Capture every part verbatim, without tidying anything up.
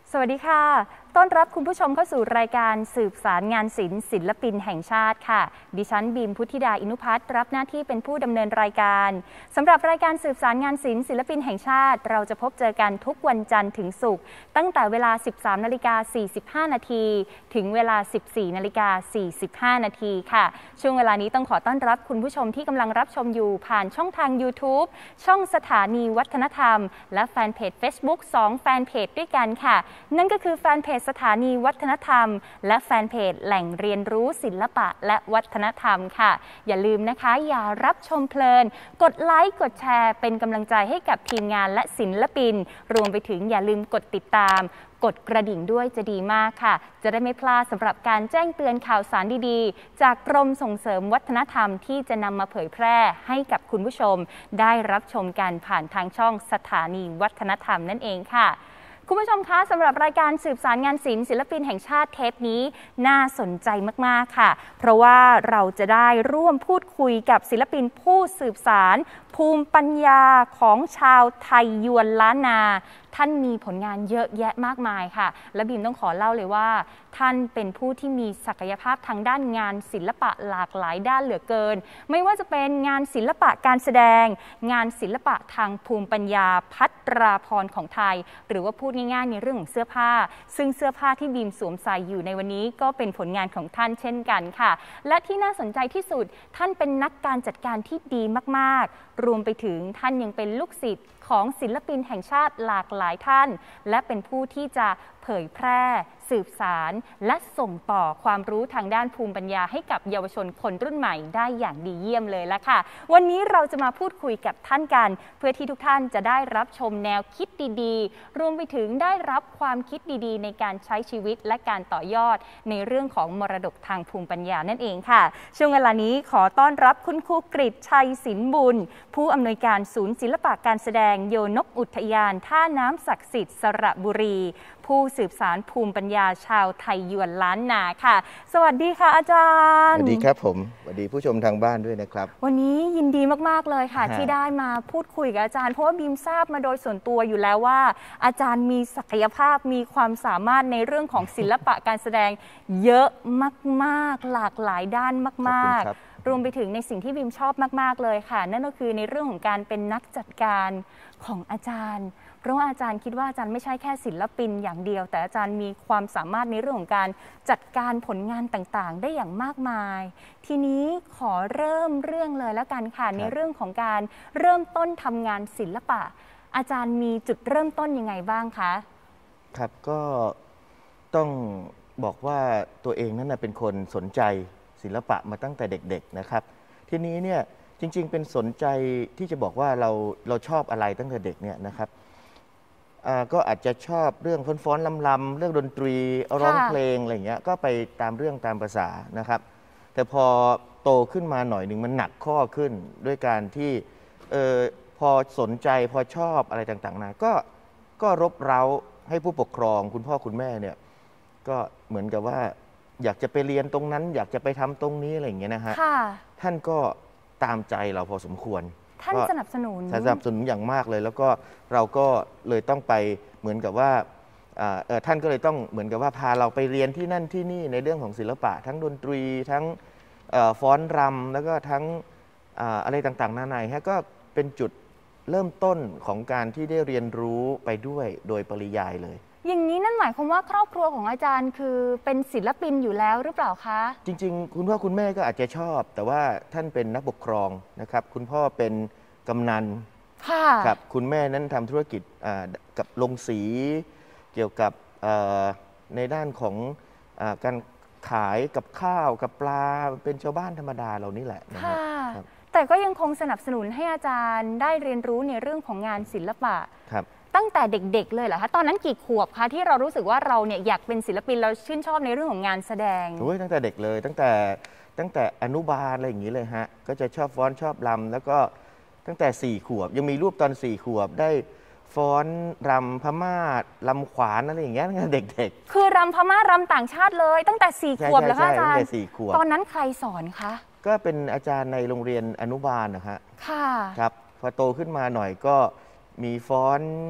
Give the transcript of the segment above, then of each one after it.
สวัสดีค่ะต้อนรับคุณผู้ชมเข้าสู่รายการสืบสารงานศิลป์ศิลปินแห่งชาติค่ะดิฉันบีมพุทธิดาอินุพัฒน์รับหน้าที่เป็นผู้ดำเนินรายการสำหรับรายการสืบสารงานศิลป์ศิลปินแห่งชาติเราจะพบเจอกันทุกวันจันทร์ถึงศุกร์ตั้งแต่เวลา สิบสามนาฬิกาสี่สิบห้านาทีถึงเวลา สิบสี่นาฬิกาสี่สิบห้านาทีค่ะช่วงเวลานี้ต้องขอต้อนรับคุณผู้ชมที่กำลังรับชมอยู่ผ่านช่องทาง YouTube ช่องสถานีวัฒนธรรมและแฟนเพจ Facebook สองแฟนเพจด้วยกันค่ะนั่นก็คือแฟนเพจสถานีวัฒนธรรมและแฟนเพจแหล่งเรียนรู้ศิลปะและวัฒนธรรมค่ะอย่าลืมนะคะอย่ารับชมเพลินกดไลค์กดแชร์เป็นกำลังใจให้กับทีมงานและศิลปินรวมไปถึงอย่าลืมกดติดตามกดกระดิ่งด้วยจะดีมากค่ะจะได้ไม่พลาดสำหรับการแจ้งเตือนข่าวสารดีๆจากกรมส่งเสริมวัฒนธรรมที่จะนำมาเผยแพร่ให้กับคุณผู้ชมได้รับชมกันผ่านทางช่องสถานีวัฒนธรรมนั่นเองค่ะคุณผู้ชมคะสำหรับรายการสืบสารงานศิลป์ศิลปินแห่งชาติเทปนี้น่าสนใจมากๆค่ะเพราะว่าเราจะได้ร่วมพูดคุยกับศิลปินผู้สืบสารภูมิปัญญาของชาวไทยยวนล้านนาท่านมีผลงานเยอะแยะมากมายค่ะและบีมต้องขอเล่าเลยว่าท่านเป็นผู้ที่มีศักยภาพทางด้านงานศิลปะหลากหลายด้านเหลือเกินไม่ว่าจะเป็นงานศิลปะการแสดงงานศิลปะทางภูมิปัญญาพัตราพรของไทยหรือว่าพูดง่ายๆในเรื่องของเสื้อผ้าซึ่งเสื้อผ้าที่บีมสวมใส่อยู่ในวันนี้ก็เป็นผลงานของท่านเช่นกันค่ะและที่น่าสนใจที่สุดท่านเป็นนักการจัดการที่ดีมากๆรวมไปถึงท่านยังเป็นลูกศิษย์ของศิลปินแห่งชาติหลากหลายท่านและเป็นผู้ที่จะเผยแพร่สืบสารและส่งต่อความรู้ทางด้านภูมิปัญญาให้กับเยาวชนคนรุ่นใหม่ได้อย่างดีเยี่ยมเลยละค่ะวันนี้เราจะมาพูดคุยกับท่านกันเพื่อที่ทุกท่านจะได้รับชมแนวคิดดีๆรวมไปถึงได้รับความคิดดีๆในการใช้ชีวิตและการต่อยอดในเรื่องของมรดกทางภูมิปัญญานั่นเองค่ะช่วงเวลานี้ขอต้อนรับคุณครูกฤษชัยศิลป์บุญผู้อำนวยการศูนย์ศิลปะการแสดงโยนกอุทยานท่าน้ำศักดิ์สิทธิ์สระบุรีผู้สืบสารภูมิปัญญาชาวไทยยวนล้านนาค่ะสวัสดีค่ะอาจารย์สวัสดีครับผมสวัสดีผู้ชมทางบ้านด้วยนะครับวันนี้ยินดีมากๆเลยค่ะที่ได้มาพูดคุยกับอาจารย์เพราะว่าบีมทราบมาโดยส่วนตัวอยู่แล้วว่าอาจารย์มีศักยภาพมีความสามารถในเรื่องของศิลปะการแสดงเยอะมากๆหลากหลายด้านมากๆรวมไปถึงในสิ่งที่บีมชอบมากๆเลยค่ะนั่นก็คือในเรื่องของการเป็นนักจัดการของอาจารย์เพราะว่าอาจารย์คิดว่าอาจารย์ไม่ใช่แค่ศิลปินอย่างเดียวแต่อาจารย์มีความสามารถในเรื่องของการจัดการผลงานต่างๆได้อย่างมากมายทีนี้ขอเริ่มเรื่องเลยแล้วกันค่ะในเรื่องของการเริ่มต้นทำงานศิลปะอาจารย์มีจุดเริ่มต้นยังไงบ้างคะครับก็ต้องบอกว่าตัวเองนั้นเป็นคนสนใจศิลปะมาตั้งแต่เด็กๆนะครับทีนี้เนี่ยจริงๆเป็นสนใจที่จะบอกว่าเราเราชอบอะไรตั้งแต่เด็กเนี่ยนะครับก็อาจจะชอบเรื่องฟ้อนๆลำๆเรื่องดนตรีร้องเพลงอะไรเงี้ยก็ไปตามเรื่องตามภาษานะครับแต่พอโตขึ้นมาหน่อยหนึ่งมันหนักข้อขึ้นด้วยการที่เออพอสนใจพอชอบอะไรต่างๆนะก็ก็รบเร้าให้ผู้ปกครองคุณพ่อคุณแม่เนี่ยก็เหมือนกับว่าอยากจะไปเรียนตรงนั้นอยากจะไปทำตรงนี้อะไรอย่างเงี้ยนะฮะท่านก็ตามใจเราพอสมควรท่านสนับสนุนสนับสนุนอย่างมากเลยแล้วก็เราก็เลยต้องไปเหมือนกับว่าท่านก็เลยต้องเหมือนกับว่าพาเราไปเรียนที่นั่นที่นี่ในเรื่องของศิลปะทั้งดนตรีทั้งฟ้อนรำแล้วก็ทั้งอะไรต่างๆนานาฮะก็เป็นจุดเริ่มต้นของการที่ได้เรียนรู้ไปด้วยโดยปริยายเลยอย่างนี้นั่นหมายความว่าครอบครัวของอาจารย์คือเป็นศิลปินอยู่แล้วหรือเปล่าคะจริงๆคุณพ่อคุณแม่ก็อาจจะชอบแต่ว่าท่านเป็นนักปกครองนะครับคุณพ่อเป็นกำนันครับคุณแม่นั้นทำธุรกิจกับโรงสีเกี่ยวกับในด้านของการขายกับข้าวกับปลาเป็นชาวบ้านธรรมดาเรานี่แหละนะครับแต่ก็ยังคงสนับสนุนให้อาจารย์ได้เรียนรู้ในเรื่องของงานศิลปะครับตั้งแต่เด็กๆเลยเหรอคะตอนนั้นกี่ขวบคะที่เรารู้สึกว่าเราเนี่ยอยากเป็นศิลปินเราชื่นชอบในเรื่องของงานแสดงโอ้ยตั้งแต่เด็กเลยตั้งแต่ตั้งแต่อนุบาลอะไรอย่างนี้เลยฮะก็จะชอบฟ้อนชอบรำแล้วก็ตั้งแต่สี่ขวบยังมีรูปตอนสี่ขวบได้ฟ้อนรำพม่ารำขวานอะไรอย่างเงี้ยตั้งแต่เด็กๆคือรำพม่ารำต่างชาติเลยตั้งแต่สี่ขวบแล้วค่ะอาจารย์ตอนนั้นใครสอนคะก็เป็นอาจารย์ในโรงเรียนอนุบาลนะฮะค่ะครับพอโตขึ้นมาหน่อยก็มีฟ้อน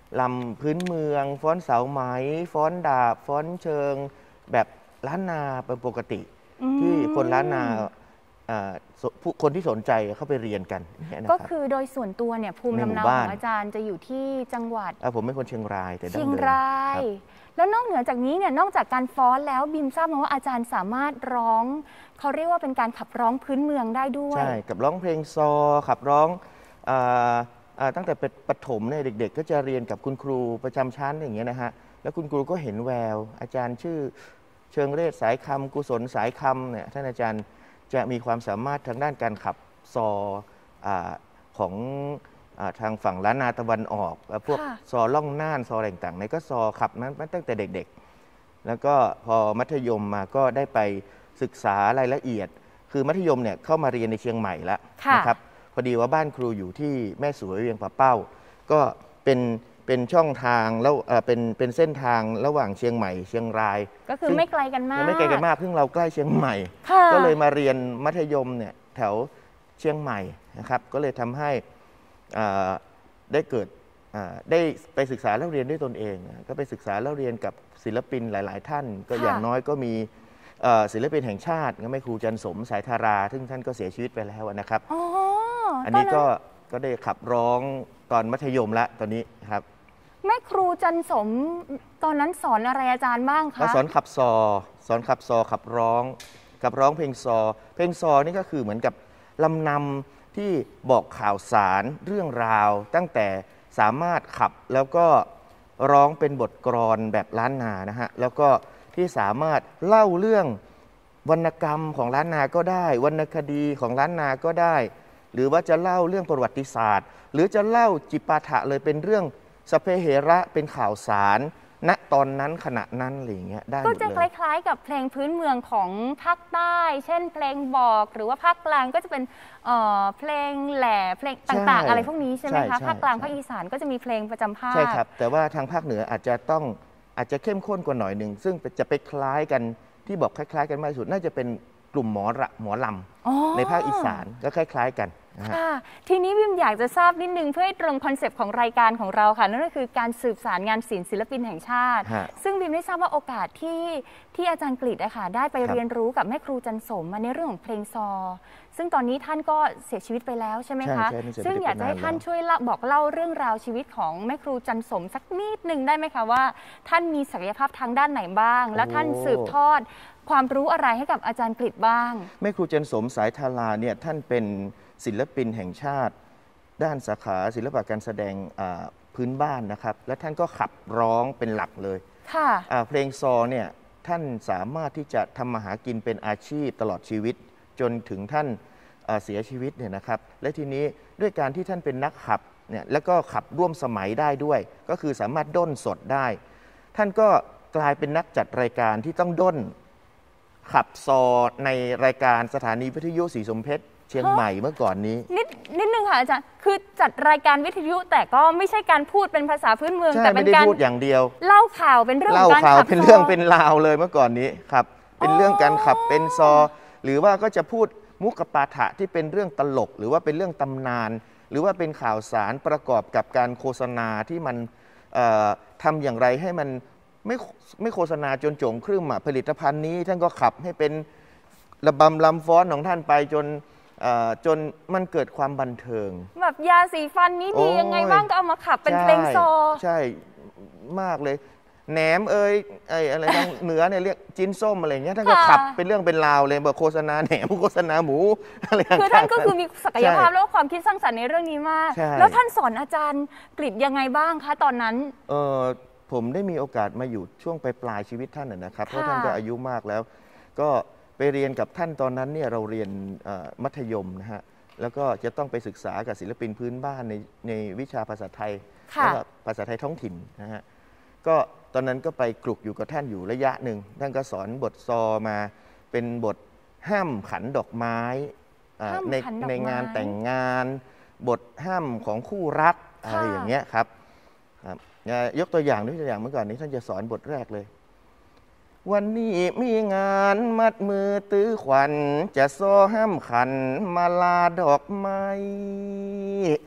ลำพื้นเมืองฟ้อนเสาไหมฟ้อนดาบฟ้อนเชิงแบบล้านนาเป็นปกติที่คนล้านนาคนที่สนใจเข้าไปเรียนกันก็คือโดยส่วนตัวเนี่ยภูมิลำเนาของอาจารย์จะอยู่ที่จังหวัดผมเป็นคนเชียงรายแต่เชียงรายแล้วนอกเหนือจากนี้เนี่ยนอกจากการฟ้อนแล้วบิมทราบมาว่าอาจารย์สามารถร้องเขาเรียกว่าเป็นการขับร้องพื้นเมืองได้ด้วยใช่กับร้องเพลงซอขับร้องตั้งแต่เป็นประถมเนี่ยเด็กๆก็จะเรียนกับคุณครูประจำชั้นอย่างเงี้ยนะฮะแล้วคุณครูก็เห็นแววอาจารย์ชื่อเชิงเรศสายคำกุศลสายคำเนี่ยท่านอาจารย์จะมีความสามารถทางด้านการขับซอของทางฝั่งล้านนาตะวันออกพวกซอล่องน่านซออะไรต่างๆในก็ซอขับนั้นมาตั้งแต่เด็กๆแล้วก็พอมัธยมมาก็ได้ไปศึกษารายละเอียดคือมัธยมเนี่ยเข้ามาเรียนในเชียงใหม่แล้วนะครับพอดีว่าบ้านครูอยู่ที่แม่สวยเวียงป่าเป้าก็เป็นเป็นช่องทางแล้วเป็นเป็นเส้นทางระหว่างเชียงใหม่เชียงรายก็คือไม่ไกลกันมากไม่ไกลกันมากเพิ่งเราใกล้เชียงใหม่ก็เลยมาเรียนมัธยมเนี่ยแถวเชียงใหม่นะครับก็เลยทำให้ได้เกิดได้ไปศึกษาแล้วเรียนด้วยตนเองก็ไปศึกษาแล้วเรียนกับศิลปินหลายๆท่านก็อย่างน้อยก็มีศิลปินแห่งชาติก็แม่ครูจันสมสายธาราซึ่งท่านก็เสียชีวิตไปแล้วนะครับอันนี้ก็ก็ได้ขับร้องตอนมัธยมละตอนนี้ครับแม่ครูจันสมตอนนั้นสอนอะไรอาจารย์บ้างคะสอนขับซอสอนขับซอขับร้องขับร้องเพลงซอเพลงซอนี่ก็คือเหมือนกับลำนำที่บอกข่าวสารเรื่องราวตั้งแต่สามารถขับแล้วก็ร้องเป็นบทกลอนแบบล้านนานะฮะแล้วก็ที่สามารถเล่าเรื่องวรรณกรรมของล้านนาก็ได้วรรณคดีของล้านนาก็ได้หรือว่าจะเล่าเรื่องประวัติศาสตร์หรือจะเล่าจิปาถะเลยเป็นเรื่องสเปเหระเป็นข่าวสารณตอนนั้นขณะนั้นอะไรอย่างเงี้ยได้หมดเลยก็จะคล้ายๆกับเพลงพื้นเมืองของภาคใต้เช่นเพลงบอกหรือว่าภาคกลางก็จะเป็นเพลงแหล่เพลงต่างๆอะไรพวกนี้ใช่ไหมคะภาคกลางภาคอีสานก็จะมีเพลงประจำภาคใช่ครับแต่ว่าทางภาคเหนืออาจจะต้องอาจจะเข้มข้นกว่าหน่อยหนึ่งซึ่งจะไปคล้ายกันที่บอกคล้ายๆกันมากที่สุดน่าจะเป็นกลุ่มหมอระหมอลำในภาคอีสานก็คล้ายๆกันค่ะทีนี้บิมอยากจะทราบนิดนึงเพื่อให้ตรงคอนเซปต์ของรายการของเราค่ะนั่นก็คือการสืบสารงานศิลป์ศิลปินแห่งชาติซึ่งบิมได้ทราบว่าโอกาสที่ที่อาจารย์กฤษนะคะได้ไปเรียนรู้กับแม่ครูจันสมมาในเรื่องของเพลงซอซึ่งตอนนี้ท่านก็เสียชีวิตไปแล้วใช่ไหมคะซึ่งอยากจะให้ท่านช่วยบอกเล่าเรื่องราวชีวิตของแม่ครูจันสมสักนิดนึงได้ไหมคะว่าท่านมีศักยภาพทางด้านไหนบ้างแล้วท่านสืบทอดความรู้อะไรให้กับอาจารย์กฤษบ้างแม่ครูจันสมสายธาราเนี่ยท่านเป็นศิลปินแห่งชาติด้านสาขาศิลปะการแสดงพื้นบ้านนะครับและท่านก็ขับร้องเป็นหลักเลยค่ะเพลงซอเนี่ยท่านสามารถที่จะทำมาหากินเป็นอาชีพตลอดชีวิตจนถึงท่านเสียชีวิตเนี่ยนะครับและทีนี้ด้วยการที่ท่านเป็นนักขับเนี่ยแล้วก็ขับร่วมสมัยได้ด้วยก็คือสามารถด้นสดได้ท่านก็กลายเป็นนักจัดรายการที่ต้องด้นขับซอในรายการสถานีวิทยุศรีสมเพชรเชียงใหม่เมื่อก่อนนี้นิดนิดนึงค่ะอาจารย์คือจัดรายการวิทยุแต่ก็ไม่ใช่การพูดเป็นภาษาพื้นเมืองแต่เป็นการพูดอย่างเดียวเล่าข่าวเป็นเรื่องเล่าข่าวเป็นเรื่องเป็นราวเลยเมื่อก่อนนี้ครับเป็นเรื่องการขับเป็นซอหรือว่าก็จะพูดมุกปาฐะที่เป็นเรื่องตลกหรือว่าเป็นเรื่องตำนานหรือว่าเป็นข่าวสารประกอบกับการโฆษณาที่มันทำอย่างไรให้มันไม่ไม่โฆษณาจนโจ่งครึ่มผลิตภัณฑ์นี้ท่านก็ขับให้เป็นระบำลำฟ้อนของท่านไปจนจนมันเกิดความบันเทิงแบบยาสีฟันนี้ดียังไงบ้างก็เอามาขับเป็นเพลงซอใช่มากเลยแหนมเอ้ยไอ้อะไรทางเหนือเนี่ยเรียกจิ้นส้มอะไรเงี้ยท่านก็ขับเป็นเรื่องเป็นราวเลยบอกโฆษณาแหนมโฆษณาหมูอะไรต่างๆคือท่านก็คือมีศักยภาพแล้วก็ความคิดสร้างสรรค์ในเรื่องนี้มากแล้วท่านสอนอาจารย์กฤษยังไงบ้างคะตอนนั้นเออผมได้มีโอกาสมาอยู่ช่วงปลายปลายชีวิตท่านนะครับเพราะท่านก็อายุมากแล้วก็ไปเรียนกับท่านตอนนั้นเนี่ยเราเรียนมัธยมนะฮะแล้วก็จะต้องไปศึกษากับศิลปินพื้นบ้านในในวิชาภาษาไทยและภาษาไทยท้องถิ่นนะฮะก็ตอนนั้นก็ไปกลุกอยู่กับท่านอยู่ระยะหนึ่งท่านก็สอนบทซอมาเป็นบทห้ามขันดอกไม้ในในงานแต่งงานบทห้ามของคู่รักอะไรอย่างเงี้ยครับยกตัวอย่างด้วยตัวอย่างเมื่อก่อนนี้ท่านจะสอนบทแรกเลยวันนี้มีงานมัดมือตื้อขวัญจะโซ่ห้ามขันมาลาดอกไม้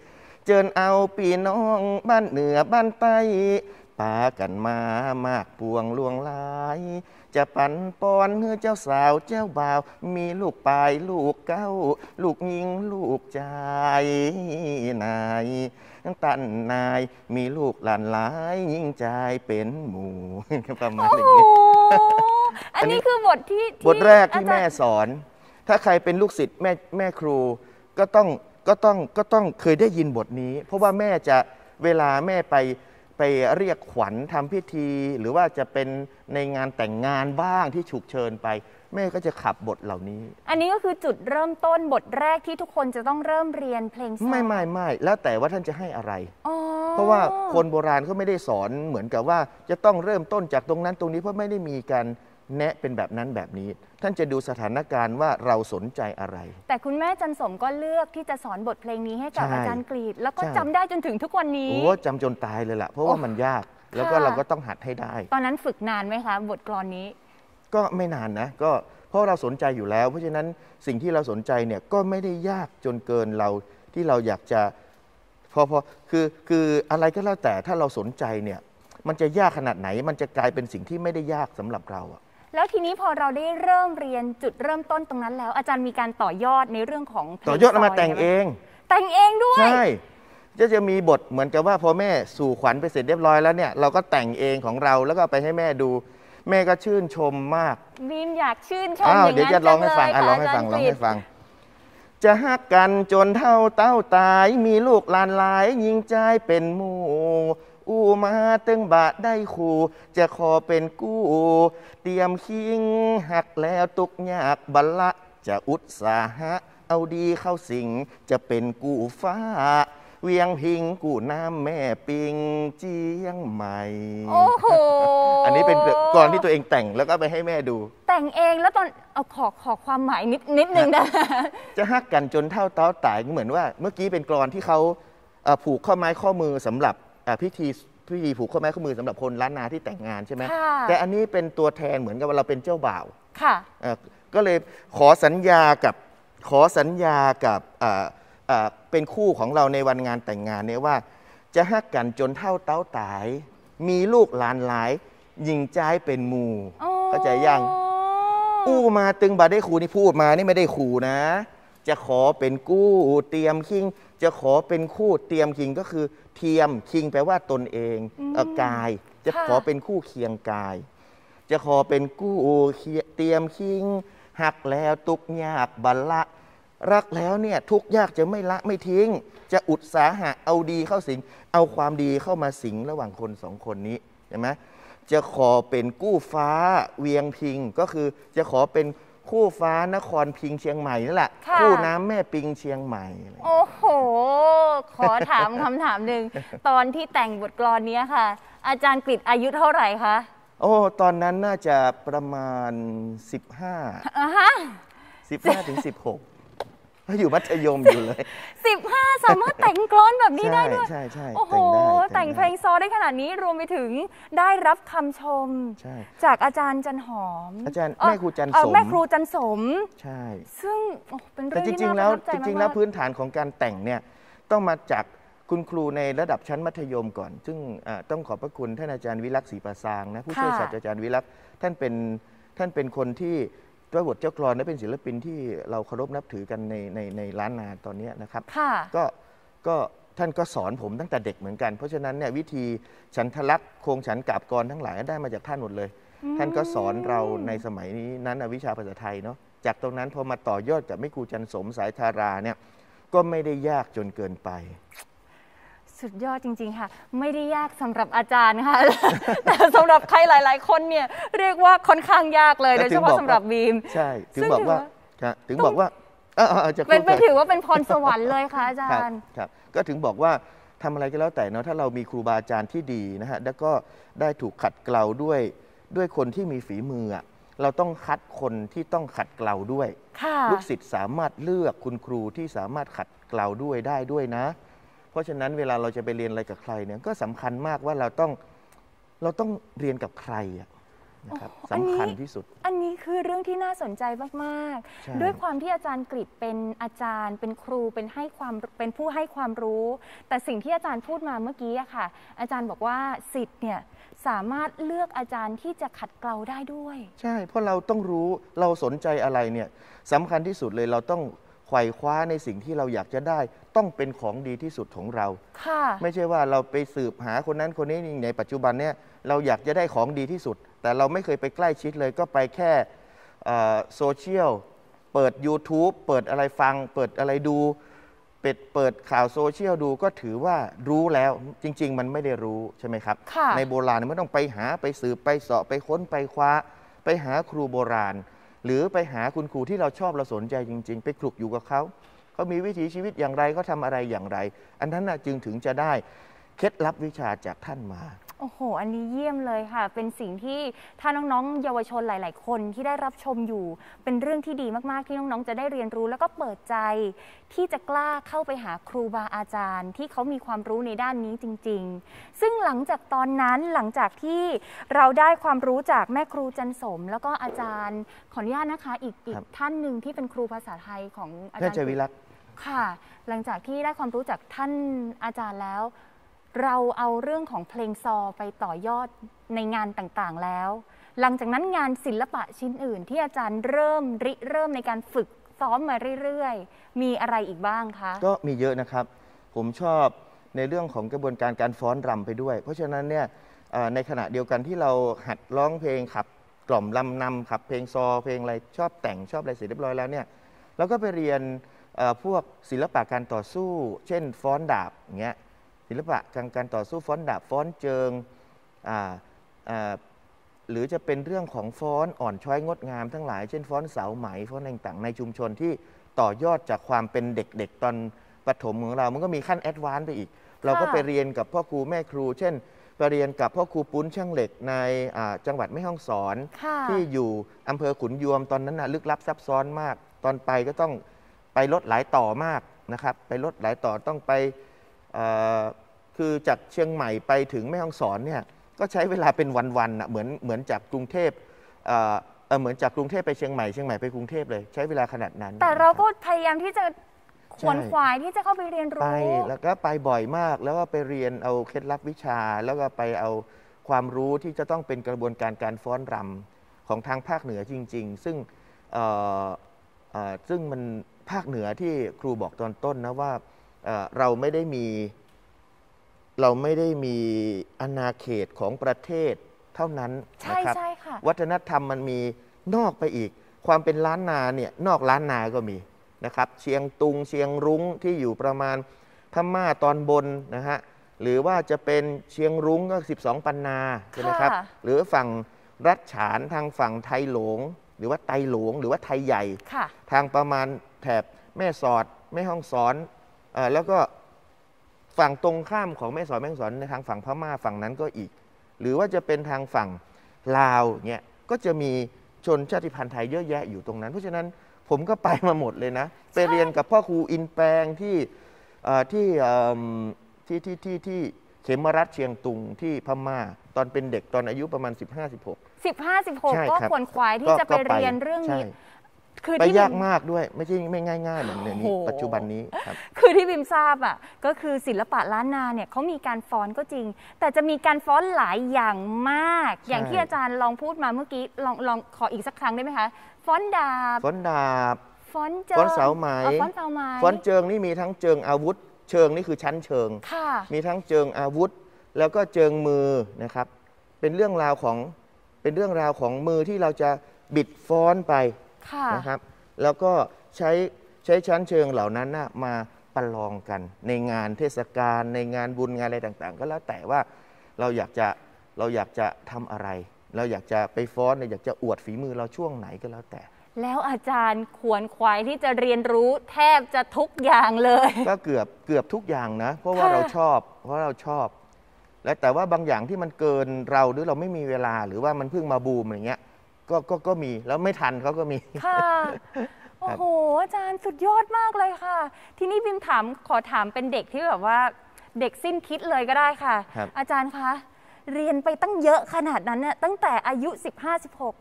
เจิญเอาปีน้องบ้านเหนือบ้านใต้ปากันมามากปวงลวงหลายจะปันปอนเนื้อเจ้าสาวเจ้าบ่าวมีลูกปลายลูกเก้าลูกยิงลูกใจนายตันนายมีลูกหลานหลายยิ่งใจเป็นหมู่ประมาณอย่างนี้อันนี้คือบทที่บทแรกที่แม่สอนถ้าใครเป็นลูกศิษย์แม่แม่ครูก็ต้องก็ต้องก็ต้องเคยได้ยินบทนี้ เพราะว่าแม่จะเวลาแม่ไปไปเรียกขวัญทำพิธี หรือว่าจะเป็นในงานแต่งงานบ้างที่ฉุกเฉินไปแม่ก็จะขับบทเหล่านี้อันนี้ก็คือจุดเริ่มต้นบทแรกที่ทุกคนจะต้องเริ่มเรียนเพลงไม่ไม่ไม่แล้วแต่ว่าท่านจะให้อะไรเพราะว่าคนโบราณเขาไม่ได้สอนเหมือนกับว่าจะต้องเริ่มต้นจากตรงนั้นตรงนี้เพราะไม่ได้มีการแนะเป็นแบบนั้นแบบนี้ท่านจะดูสถานการณ์ว่าเราสนใจอะไรแต่คุณแม่จันสมก็เลือกที่จะสอนบทเพลงนี้ให้กับอาจารย์กรีฑแล้วก็จำได้จนถึงทุกวันนี้โอ้จำจนตายเลยล่ะเพราะว่ามันยากแล้วก็เราก็ต้องหัดให้ได้ตอนนั้นฝึกนานไหมคะบทกลอนนี้ก็ไม่นานนะก็เพราะเราสนใจอยู่แล้วเพราะฉะนั้นสิ่งที่เราสนใจเนี่ยก็ไม่ได้ยากจนเกินเราที่เราอยากจะพอพอคือคืออะไรก็แล้วแต่ถ้าเราสนใจเนี่ยมันจะยากขนาดไหนมันจะกลายเป็นสิ่งที่ไม่ได้ยากสำหรับเราอะแล้วทีนี้พอเราได้เริ่มเรียนจุดเริ่มต้นตรงนั้นแล้วอาจารย์มีการต่อยอดในเรื่องของต่อยอดมาแต่งเองแต่งเองด้วยใช่จะจะมีบทเหมือนกับว่าพอแม่สู่ขวัญไปเสร็จเรียบร้อยแล้วเนี่ยเราก็แต่งเองของเราแล้วก็ไปให้แม่ดูแม่ก็ชื่นชมมากบีมอยากชื่นชมอย่างนั้นเดี๋ยวจะร้องให้ฟังอ่ะร้องให้ฟังร้องให้ฟังจะฮักกันจนเท่าเต้าตายมีลูกหลานหลายยิงใจเป็นหมู่อู้มาตึงบาทได้คู่จะขอเป็นกู้เตรียมคิงหักแล้วตุกยากบัลละจะอุตสาหะเอาดีเข้าสิงจะเป็นกู้ฟ้าเวียงพิงกู้น้ำแม่ปิงเจียงใหม่โอ้โหอันนี้เป็นกลอนที่ตัวเองแต่งแล้วก็ไปให้แม่ดูแต่งเองแล้วตอนเอาขอขอความหมายนิดนิดนึงนะจะฮักกันจนเท่าเต้าตายเหมือนว่าเมื่อกี้เป็นกลอนที่เขาผูกข้อไม้ข้อมือสำหรับพิธีพิธีผูกข้อไม้ข้อมือสำหรับคนล้านนาที่แต่งงานใช่ไหมแต่อันนี้เป็นตัวแทนเหมือนกับว่าเราเป็นเจ้าบ่าวค่ะก็เลยขอสัญญากับขอสัญญากับเป็นคู่ของเราในวันงานแต่งงานเนี่ยว่าจะฮักกันจนเท่าเต้าตายมีลูกหลานหลายยิงใจเป็นหมู่เข้าใจยังอู้มาตึงบาได้ขู่นี่พูดมานี่ไม่ได้ขู่นะจะขอเป็นกู้เตรียมคิงจะขอเป็นคู่เตรียมคิงก็คือเทียมคิงแปลว่าตนเองกายจะขอเป็นคู่เคียงกายจะขอเป็นกู้เตรียมคิงหักแล้วตุกยากบัลละรักแล้วเนี่ยทุกยากจะไม่ละไม่ทิ้งจะอุตสาหะเอาดีเข้าสิงเอาความดีเข้ามาสิงระหว่างคนสองคนนี้ใช่ไหมจะขอเป็นกู้ฟ้าเวียงพิงก็คือจะขอเป็นคู่ฟ้านครพิงเชียงใหม่นั่นแหละคู่น้ำแม่ปิงเชียงใหม่โอ้โหขอถามคำถามหนึ่งตอนที่แต่งบทกลอนนี้ค่ะอาจารย์กฤษอายุเท่าไหร่คะโอ้ตอนนั้นน่าจะประมาณสิบห้าอ่ะฮะสิบห้าถึงสิบหกอยู่มัธยมอยู่เลยสิบห้าสามารถแต่งกลอนแบบนี้ได้ด้วยใช่ใช่โอ้โหแต่งเพลงซอได้ขนาดนี้รวมไปถึงได้รับคำชมจากอาจารย์จันหอมอาจารย์แม่ครูจันสมแม่ครูจันสมใช่ซึ่งเป็นเรื่องที่น่าประทับใจมากจริงๆแล้วพื้นฐานของการแต่งเนี่ยต้องมาจากคุณครูในระดับชั้นมัธยมก่อนซึ่งต้องขอบพระคุณท่านอาจารย์วิรักษ์ศรีประสางนะผู้ช่วยศาสตราจารย์วิรักษ์ท่านเป็นท่านเป็นคนที่ด้วยบทเจ้ากลอนและเป็นศิลปินที่เราเคารพนับถือกันในในในล้านนาตอนนี้นะครับก็ก็ท่านก็สอนผมตั้งแต่เด็กเหมือนกันเพราะฉะนั้นเนี่ยวิธีฉันทลักษณ์โครงฉันกาบกรทั้งหลายได้มาจากท่านหมดเลยท่านก็สอนเราในสมัยนี้นั้นวิชาภาษาไทยเนาะจากตรงนั้นพอมาต่อยอดกับแม่ครูจันสมสายธาราเนี่ยก็ไม่ได้ยากจนเกินไปสุดยอดจริงๆค่ะไม่ได้ยากสำหรับอาจารย์ค่ะแต่สำหรับใครหลายๆคนเนี่ยเรียกว่าค่อนข้างยากเลยโดยเฉพาะสำหรับบีมใช่ถึงบอกว่าถึงบอกว่าเป็นไปถือว่าเป็นพรสวรรค์เลยค่ะอาจารย์ครับก็ถึงบอกว่าทำอะไรก็แล้วแต่เนาะถ้าเรามีครูบาอาจารย์ที่ดีนะฮะแล้วก็ได้ถูกขัดเกลาด้วยด้วยคนที่มีฝีมือเราต้องคัดคนที่ต้องขัดเกลาด้วยลูกศิษย์สามารถเลือกคุณครูที่สามารถขัดเกลาด้วยได้ด้วยนะเพราะฉะนั้นเวลาเราจะไปเรียนอะไรกับใครเนี่ยก็สำคัญมากว่าเราต้องเราต้องเรียนกับใครนะครับสำคัญที่สุดอันนี้คือเรื่องที่น่าสนใจมากๆด้วยความที่อาจารย์กฤษเป็นอาจารย์เป็นครูเป็นให้ความเป็นผู้ให้ความรู้แต่สิ่งที่อาจารย์พูดมาเมื่อกี้อะค่ะอาจารย์บอกว่าศิษย์เนี่ยสามารถเลือกอาจารย์ที่จะขัดเกลาได้ด้วยใช่เพราะเราต้องรู้เราสนใจอะไรเนี่ยสำคัญที่สุดเลยเราต้องไขว่คว้าในสิ่งที่เราอยากจะได้ต้องเป็นของดีที่สุดของเราค่ะไม่ใช่ว่าเราไปสืบหาคนนั้นคนนี้ในปัจจุบันเนี่ยเราอยากจะได้ของดีที่สุดแต่เราไม่เคยไปใกล้ชิดเลยก็ไปแค่โซเชียลเปิด YouTube เปิดอะไรฟังเปิดอะไรดูเปิดเปิดข่าวโซเชียลดูก็ถือว่ารู้แล้วจริงๆมันไม่ได้รู้ใช่ไหมครับในโบราณไม่ต้องไปหาไปสืบไปเสาะไปค้นไปคว้าไปหาครูโบราณหรือไปหาคุณครูที่เราชอบเราสนใจจริงๆไปคลุกอยู่กับเขาเขามีวิถีชีวิตอย่างไรเขาทำอะไรอย่างไรอันนั้นจึงถึงจะได้เคล็ดลับวิชาจากท่านมาโอ้โหอันนี้เยี่ยมเลยค่ะเป็นสิ่งที่ถ้าน้องๆเยาวชนหลายๆคนที่ได้รับชมอยู่เป็นเรื่องที่ดีมากๆที่น้องๆจะได้เรียนรู้แล้วก็เปิดใจที่จะกล้าเข้าไปหาครูบาอาจารย์ที่เขามีความรู้ในด้านนี้จริงๆซึ่งหลังจากตอนนั้นหลังจากที่เราได้ความรู้จากแม่ครูจันสมแล้วก็อาจารย์ขออนุญาตนะคะอีกอีกท่านหนึ่งที่เป็นครูภาษาไทยของอาจารย์วิรักษ์ค่ะหลังจากที่ได้ความรู้จากท่านอาจารย์แล้วเราเอาเรื่องของเพลงซอไปต่อยอดในงานต่างๆแล้วหลังจากนั้นงานศิลปะชิ้นอื่นที่อาจารย์เริ่มริเริ่มในการฝึกซ้อมมาเรื่อยๆมีอะไรอีกบ้างคะก็มีเยอะนะครับผมชอบในเรื่องของกระบวนการการฟ้อนรำไปด้วยเพราะฉะนั้นเนี่ยในขณะเดียวกันที่เราหัดร้องเพลงขับกล่อมลำนำขับเพลงซอเพลงอะไรชอบแต่งชอบอะไรเสร็จเรียบร้อยแล้วเนี่ยเราก็ไปเรียนพวกศิลปะการต่อสู้เช่นฟ้อนดาบอย่างเงี้ยศิลปะการการต่อสู้ฟ้อนดาบฟ้อนเจิงอ่าอ่าหรือจะเป็นเรื่องของฟ้อนอ่อนช้อยงดงามทั้งหลายเช่นฟ้อนเสาไหมฟ้อนต่างๆในชุมชนที่ต่อยอดจากความเป็นเด็กๆตอนประถมของเรามันก็มีขั้นแอดวานซ์ไปอีกเราก็ไปเรียนกับพ่อครูแม่ครูเช่นไปเรียนกับพ่อครูปุ้นช่างเหล็กในจังหวัดแม่ฮ่องสอนที่อยู่อำเภอขุนยวมตอนนั้นนะลึกลับซับซ้อนมากตอนไปก็ต้องไปรถหลายต่อมากนะครับไปรถหลายต่อต้องไปคือจากเชียงใหม่ไปถึงแม่ฮ่องสอนเนี่ยก็ใช้เวลาเป็นวันๆนะเหมือนเหมือนจากกรุงเทพเอ่อเหมือนจากกรุงเทพไปเชียงใหม่เชียงใหม่ไปกรุงเทพเลยใช้เวลาขนาดนั้นแต่เราก็พยายามที่จะขวนขวายที่จะเข้าไปเรียนรู้ไปแล้วก็ไปบ่อยมากแล้วก็ไปเรียนเอาเคล็ดลับวิชาแล้วก็ไปเอาความรู้ที่จะต้องเป็นกระบวนการการฟ้อนรำของทางภาคเหนือจริงๆซึ่งซึ่งมันภาคเหนือที่ครูบอกตอนต้นนะว่าเราไม่ได้มีเราไม่ได้มีอาณาเขตของประเทศเท่านั้นนะครับวัฒนธรรมมันมีนอกไปอีกความเป็นล้านนาเนี่ยนอกล้านนาก็มีนะครับเชียงตุงเชียงรุ้งที่อยู่ประมาณพม่าตอนบนนะฮะหรือว่าจะเป็นเชียงรุ้งก็สิบสองปันนาใช่ไหมครับหรือฝั่งรัชฉานทางฝั่งไทยหลวงหรือว่าไตหลวงหรือว่าไทยใหญ่ทางประมาณแถบแม่สอดแม่ฮ่องสอนแล้วก็ฝั่งตรงข้ามของแม่สอดแม่ฮ่องสอนในทางฝั่งพม่าฝั่งนั้นก็อีกหรือว่าจะเป็นทางฝั่งลาวเนี่ยก็จะมีชนชาติพันธุ์ไทยเยอะแยะอยู่ตรงนั้นเพราะฉะนั้นผมก็ไปมาหมดเลยนะไปเรียนกับพ่อครูอินแปลงที่ที่ที่ที่ที่ที่เขมรัฐเชียงตุงที่พม่าตอนเป็นเด็กตอนอายุประมาณ สิบห้า สิบหกสิบห้า สิบหก ก็ขวนขวายที่จะไปเรียนเรื่องนี้คือไปยากมากด้วยไม่ใช่ไม่ง่ายๆเหมือนในนี้ปัจจุบันนี้ครับคือที่บิมทราบอ่ะก็คือศิลปะล้านนาเนี่ยเขามีการฟ้อนก็จริงแต่จะมีการฟ้อนหลายอย่างมากอย่างที่อาจารย์ลองพูดมาเมื่อกี้ลองลองขออีกสักครั้งได้ไหมคะฟ้อนดาบฟ้อนดาบฟ้อนเจิงฟ้อนเสาไหมฟ้อนเสาไหมฟ้อนเจิงนี่มีทั้งเจิงอาวุธเชิงนี่คือชั้นเชิงมีทั้งเจิงอาวุธแล้วก็เจิงมือนะครับเป็นเรื่องราวของเป็นเรื่องราวของมือที่เราจะบิดฟ้อนไปนะครับแล้วก็ใช้ใช้ชั้นเชิงเหล่านั้นนะมาประลองกันในงานเทศกาลในงานบุญงานอะไรต่างๆก็แล้วแต่ว่าเราอยากจะเราอยากจะทำอะไรเราอยากจะไปฟ้อนเราอยากจะอวดฝีมือเราช่วงไหนก็แล้วแต่แล้วอาจารย์ขวนขวายที่จะเรียนรู้แทบจะทุกอย่างเลยก็เกือบเกือบทุกอย่างนะเพราะว่าเราชอบเพราะเราชอบและแต่ว่าบางอย่างที่มันเกินเราหรือเราไม่มีเวลาหรือว่ามันเพิ่งมาบูมอย่างเงี้ยก็ก็ก็มีแล้วไม่ทันเขาก็มีค่ะโอ้โหอาจารย์สุดยอดมากเลยค่ะทีนี้บิมถามขอถามเป็นเด็กที่แบบว่าเด็กสิ้นคิดเลยก็ได้ค่ะอาจารย์คะเรียนไปตั้งเยอะขนาดนั้นเนี่ยตั้งแต่อายุสิบห้า สิบหก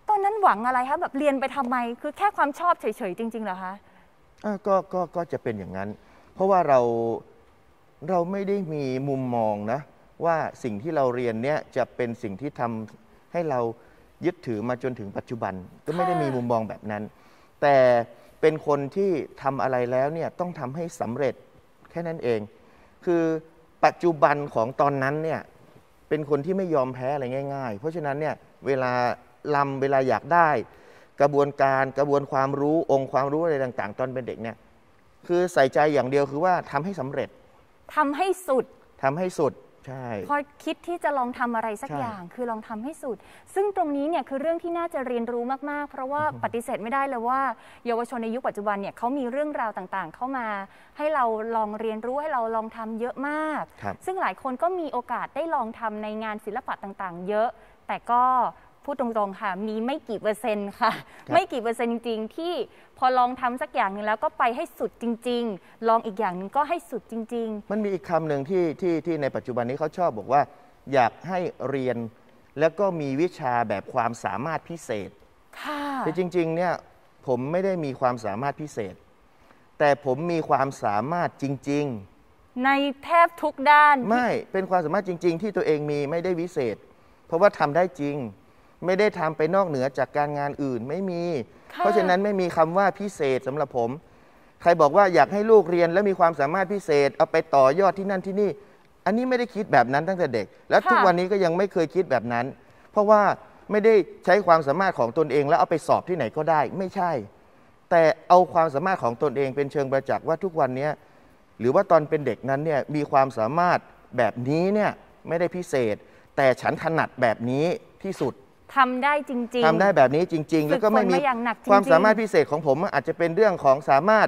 ตอนนั้นหวังอะไรคะแบบเรียนไปทำไมคือแค่ความชอบเฉยๆจริงๆเหรอคะอ่าก็ก็ก็จะเป็นอย่างนั้น เพราะว่าเราเราไม่ได้มีมุมมองนะว่าสิ่งที่เราเรียนเนี่ยจะเป็นสิ่งที่ทำให้เรายึดถือมาจนถึงปัจจุบันก็ไม่ได้มีมุมมองแบบนั้น แต่เป็นคนที่ทำอะไรแล้วเนี่ยต้องทำให้สำเร็จแค่นั้นเอง คือปัจจุบันของตอนนั้นเนี่ยเป็นคนที่ไม่ยอมแพ้อะไรง่ายๆเพราะฉะนั้นเนี่ยเวลาลำเวลาอยากได้กระบวนการกระบวนความรู้องค์ความรู้อะไรต่างๆตอนเป็นเด็กเนี่ยคือใส่ใจอย่างเดียวคือว่าทำให้สำเร็จทำให้สุดทำให้สุดใช่พอคิดที่จะลองทำอะไรสักอย่างคือลองทำให้สุดซึ่งตรงนี้เนี่ยคือเรื่องที่น่าจะเรียนรู้มากๆเพราะว่าปฏิเสธไม่ได้เลยว่าเยาวชนในยุคปัจจุบันเนี่ยเขามีเรื่องราวต่างๆเข้ามาให้เราลองเรียนรู้ให้เราลองทำเยอะมากซึ่งหลายคนก็มีโอกาสได้ลองทำในงานศิลปะต่างๆเยอะแต่ก็พูดตรงๆค่ะมีไม่กี่เปอร์เซ็นต์ค่ะไม่กี่เปอร์เซ็นต์จริงๆที่พอลองทำสักอย่างหนึ่งแล้วก็ไปให้สุดจริงๆลองอีกอย่างหนึ่งก็ให้สุดจริงๆมันมีอีกคำหนึ่งที่ที่ที่ในปัจจุบันนี้เขาชอบบอกว่าอยากให้เรียนแล้วก็มีวิชาแบบความสามารถพิเศษค่ะแต่จริงๆเนี่ยผมไม่ได้มีความสามารถพิเศษแต่ผมมีความสามารถจริงๆในแทบทุกด้านไม่เป็นความสามารถจริงๆที่ตัวเองมีไม่ได้วิเศษเพราะว่าทำได้จริงไม่ได้ทำไปนอกเหนือจากการงานอื่นไม่มีเพราะฉะนั้นไม่มีคำว่าพิเศษสำหรับผมใครบอกว่าอยากให้ลูกเรียนและมีความสามารถพิเศษเอาไปต่อยอดที่นั่นที่นี่อันนี้ไม่ได้คิดแบบนั้นตั้งแต่เด็กและทุกวันนี้ก็ยังไม่เคยคิดแบบนั้นเพราะว่าไม่ได้ใช้ความสามารถของตนเองแล้วเอาไปสอบที่ไหนก็ได้ไม่ใช่แต่เอาความสามารถของตนเองเป็นเชิงประจักษ์ว่าทุกวันนี้หรือว่าตอนเป็นเด็กนั้นเนี่ยมีความสามารถแบบนี้เนี่ยไม่ได้พิเศษแต่ฉันถนัดแบบนี้ที่สุดทำได้จริงๆทำได้แบบนี้จริงๆแล้วก็ไม่มีความสามารถพิเศษของผมอาจจะเป็นเรื่องของสามารถ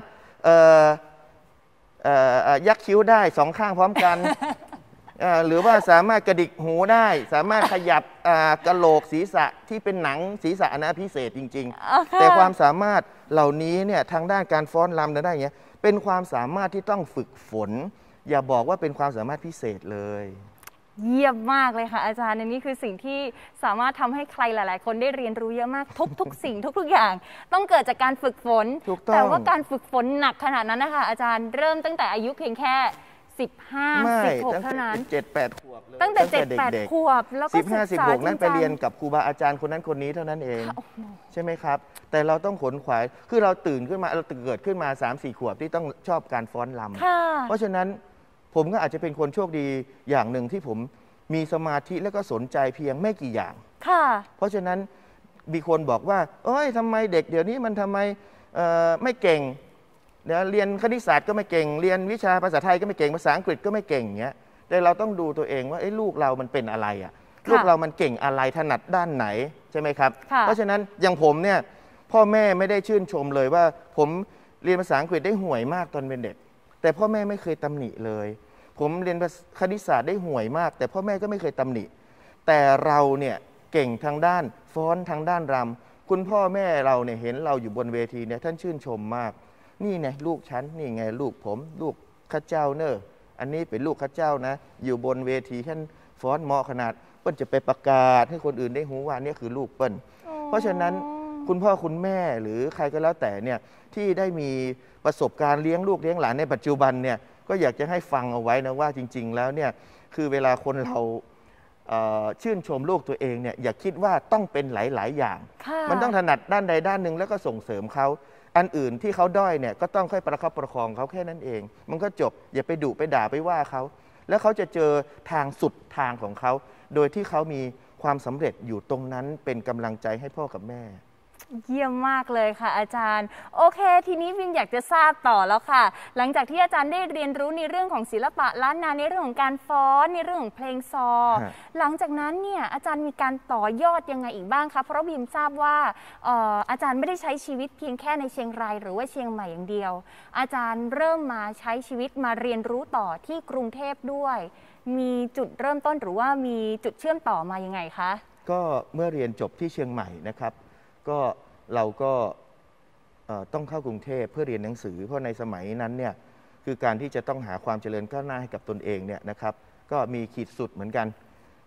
ยักคิ้วได้สองข้างพร้อมกัน หรือว่าสามารถกระดิกหูได้สามารถขยับกระโหลกศีรษะที่เป็นหนังศีรษะอันนั้นพิเศษจริงๆแต่ความสามารถเหล่านี้เนี่ยทางด้านการฟ้อนรำได้อย่างเงี้ยเป็นความสามารถที่ต้องฝึกฝนอย่าบอกว่าเป็นความสามารถพิเศษเลยเยี่ยมมากเลยค่ะอาจารย์อันนี้คือสิ่งที่สามารถทำให้ใครหลายๆคนได้เรียนรู้เยอะมากทุกๆสิ่งทุกๆอย่างต้องเกิดจากการฝึกฝนแต่ว่าการฝึกฝนหนักขนาดนั้นนะคะอาจารย์เริ่มตั้งแต่อายุเพียงแค่สิบห้า สิบหกเท่านั้นเจ็ดแปดขวบเลยตั้งแต่เจ็ดแปดขวบแล้วก็สิบห้าสิบหกนั้นไปเรียนกับครูบาอาจารย์คนนั้นคนนี้เท่านั้นเองใช่ไหมครับแต่เราต้องขนขวายคือเราตื่นขึ้นมาเราเกิดขึ้นมา สามสี่ ขวบที่ต้องชอบการฟ้อนรำเพราะฉะนั้นผมก็อาจจะเป็นคนโชคดีอย่างหนึ่งที่ผมมีสมาธิแล้วก็สนใจเพียงไม่กี่อย่างเพราะฉะนั้นมีคนบอกว่าเอ้ยทำไมเด็กเดี๋ยวนี้มันทำไมไม่เก่งเนี่ยเรียนคณิตศาสตร์ก็ไม่เก่งเรียนวิชาภาษาไทยก็ไม่เก่งภาษาอังกฤษก็ไม่เก่งเงี้ยแต่เราต้องดูตัวเองว่าไอ้ลูกเรามันเป็นอะไรอ่ะลูกเรามันเก่งอะไรถนัดด้านไหนใช่ไหมครับเพราะฉะนั้นอย่างผมเนี่ยพ่อแม่ไม่ได้ชื่นชมเลยว่าผมเรียนภาษาอังกฤษได้ห่วยมากตอนเป็นเด็กแต่พ่อแม่ไม่เคยตำหนิเลยผมเรียนคณิตศาสตร์ได้ห่วยมากแต่พ่อแม่ก็ไม่เคยตำหนิแต่เราเนี่ยเก่งทางด้านฟ้อนทางด้านรำคุณพ่อแม่เราเนี่ยเห็นเราอยู่บนเวทีเนี่ยท่านชื่นชมมากนี่ไงลูกฉันนี่ไงลูกผมลูกข้าเจ้าเนอะอันนี้เป็นลูกข้าเจ้านะอยู่บนเวทีท่านฟ้อนเหมาะขนาดเปิ้ลจะไปประกาศให้คนอื่นได้รู้ว่านี่คือลูกเปิ้ลเพราะฉะนั้นคุณพ่อคุณแม่หรือใครก็แล้วแต่เนี่ยที่ได้มีประสบการณ์เลี้ยงลูกเลี้ยงหลานในปัจจุบันเนี่ยก็อยากจะให้ฟังเอาไว้นะว่าจริงๆแล้วเนี่ยคือเวลาคนเราชื่นชมลูกตัวเองเนี่ยอย่าคิดว่าต้องเป็นหลายๆอย่างมันต้องถนัดด้านใดด้านหนึ่งแล้วก็ส่งเสริมเขาอันอื่นที่เขาด้อยเนี่ยก็ต้องค่อยประคับประคองเขาแค่นั้นเองมันก็จบอย่าไปดุไปด่าไปว่าเขาแล้วเขาจะเจอทางสุดทางของเขาโดยที่เขามีความสำเร็จอยู่ตรงนั้นเป็นกำลังใจให้พ่อกับแม่เยี่ยมมากเลยค่ะอาจารย์โอเคทีนี้วินอยากจะทราบต่อแล้วค่ะหลังจากที่อาจารย์ได้เรียนรู้ในเรื่องของศิลปะล้านนาในเรื่องของการฟ้อนในเรื่องของเพลงซอหลังจากนั้นเนี่ยอาจารย์มีการต่อยอดยังไงอีกบ้างคะเพราะวินทราบว่าอาจารย์ไม่ได้ใช้ชีวิตเพียงแค่ในเชียงรายหรือว่าเชียงใหม่อย่างเดียวอาจารย์เริ่มมาใช้ชีวิตมาเรียนรู้ต่อที่กรุงเทพด้วยมีจุดเริ่มต้นหรือว่ามีจุดเชื่อมต่อมายังไงคะก็เมื่อเรียนจบที่เชียงใหม่นะครับก็เราก็ต้องเข้ากรุงเทพเพื่อเรียนหนังสือเพราะในสมัยนั้นเนี่ยคือการที่จะต้องหาความเจริญก้าวหน้าให้กับตนเองเนี่ยนะครับก็มีขีดสุดเหมือนกัน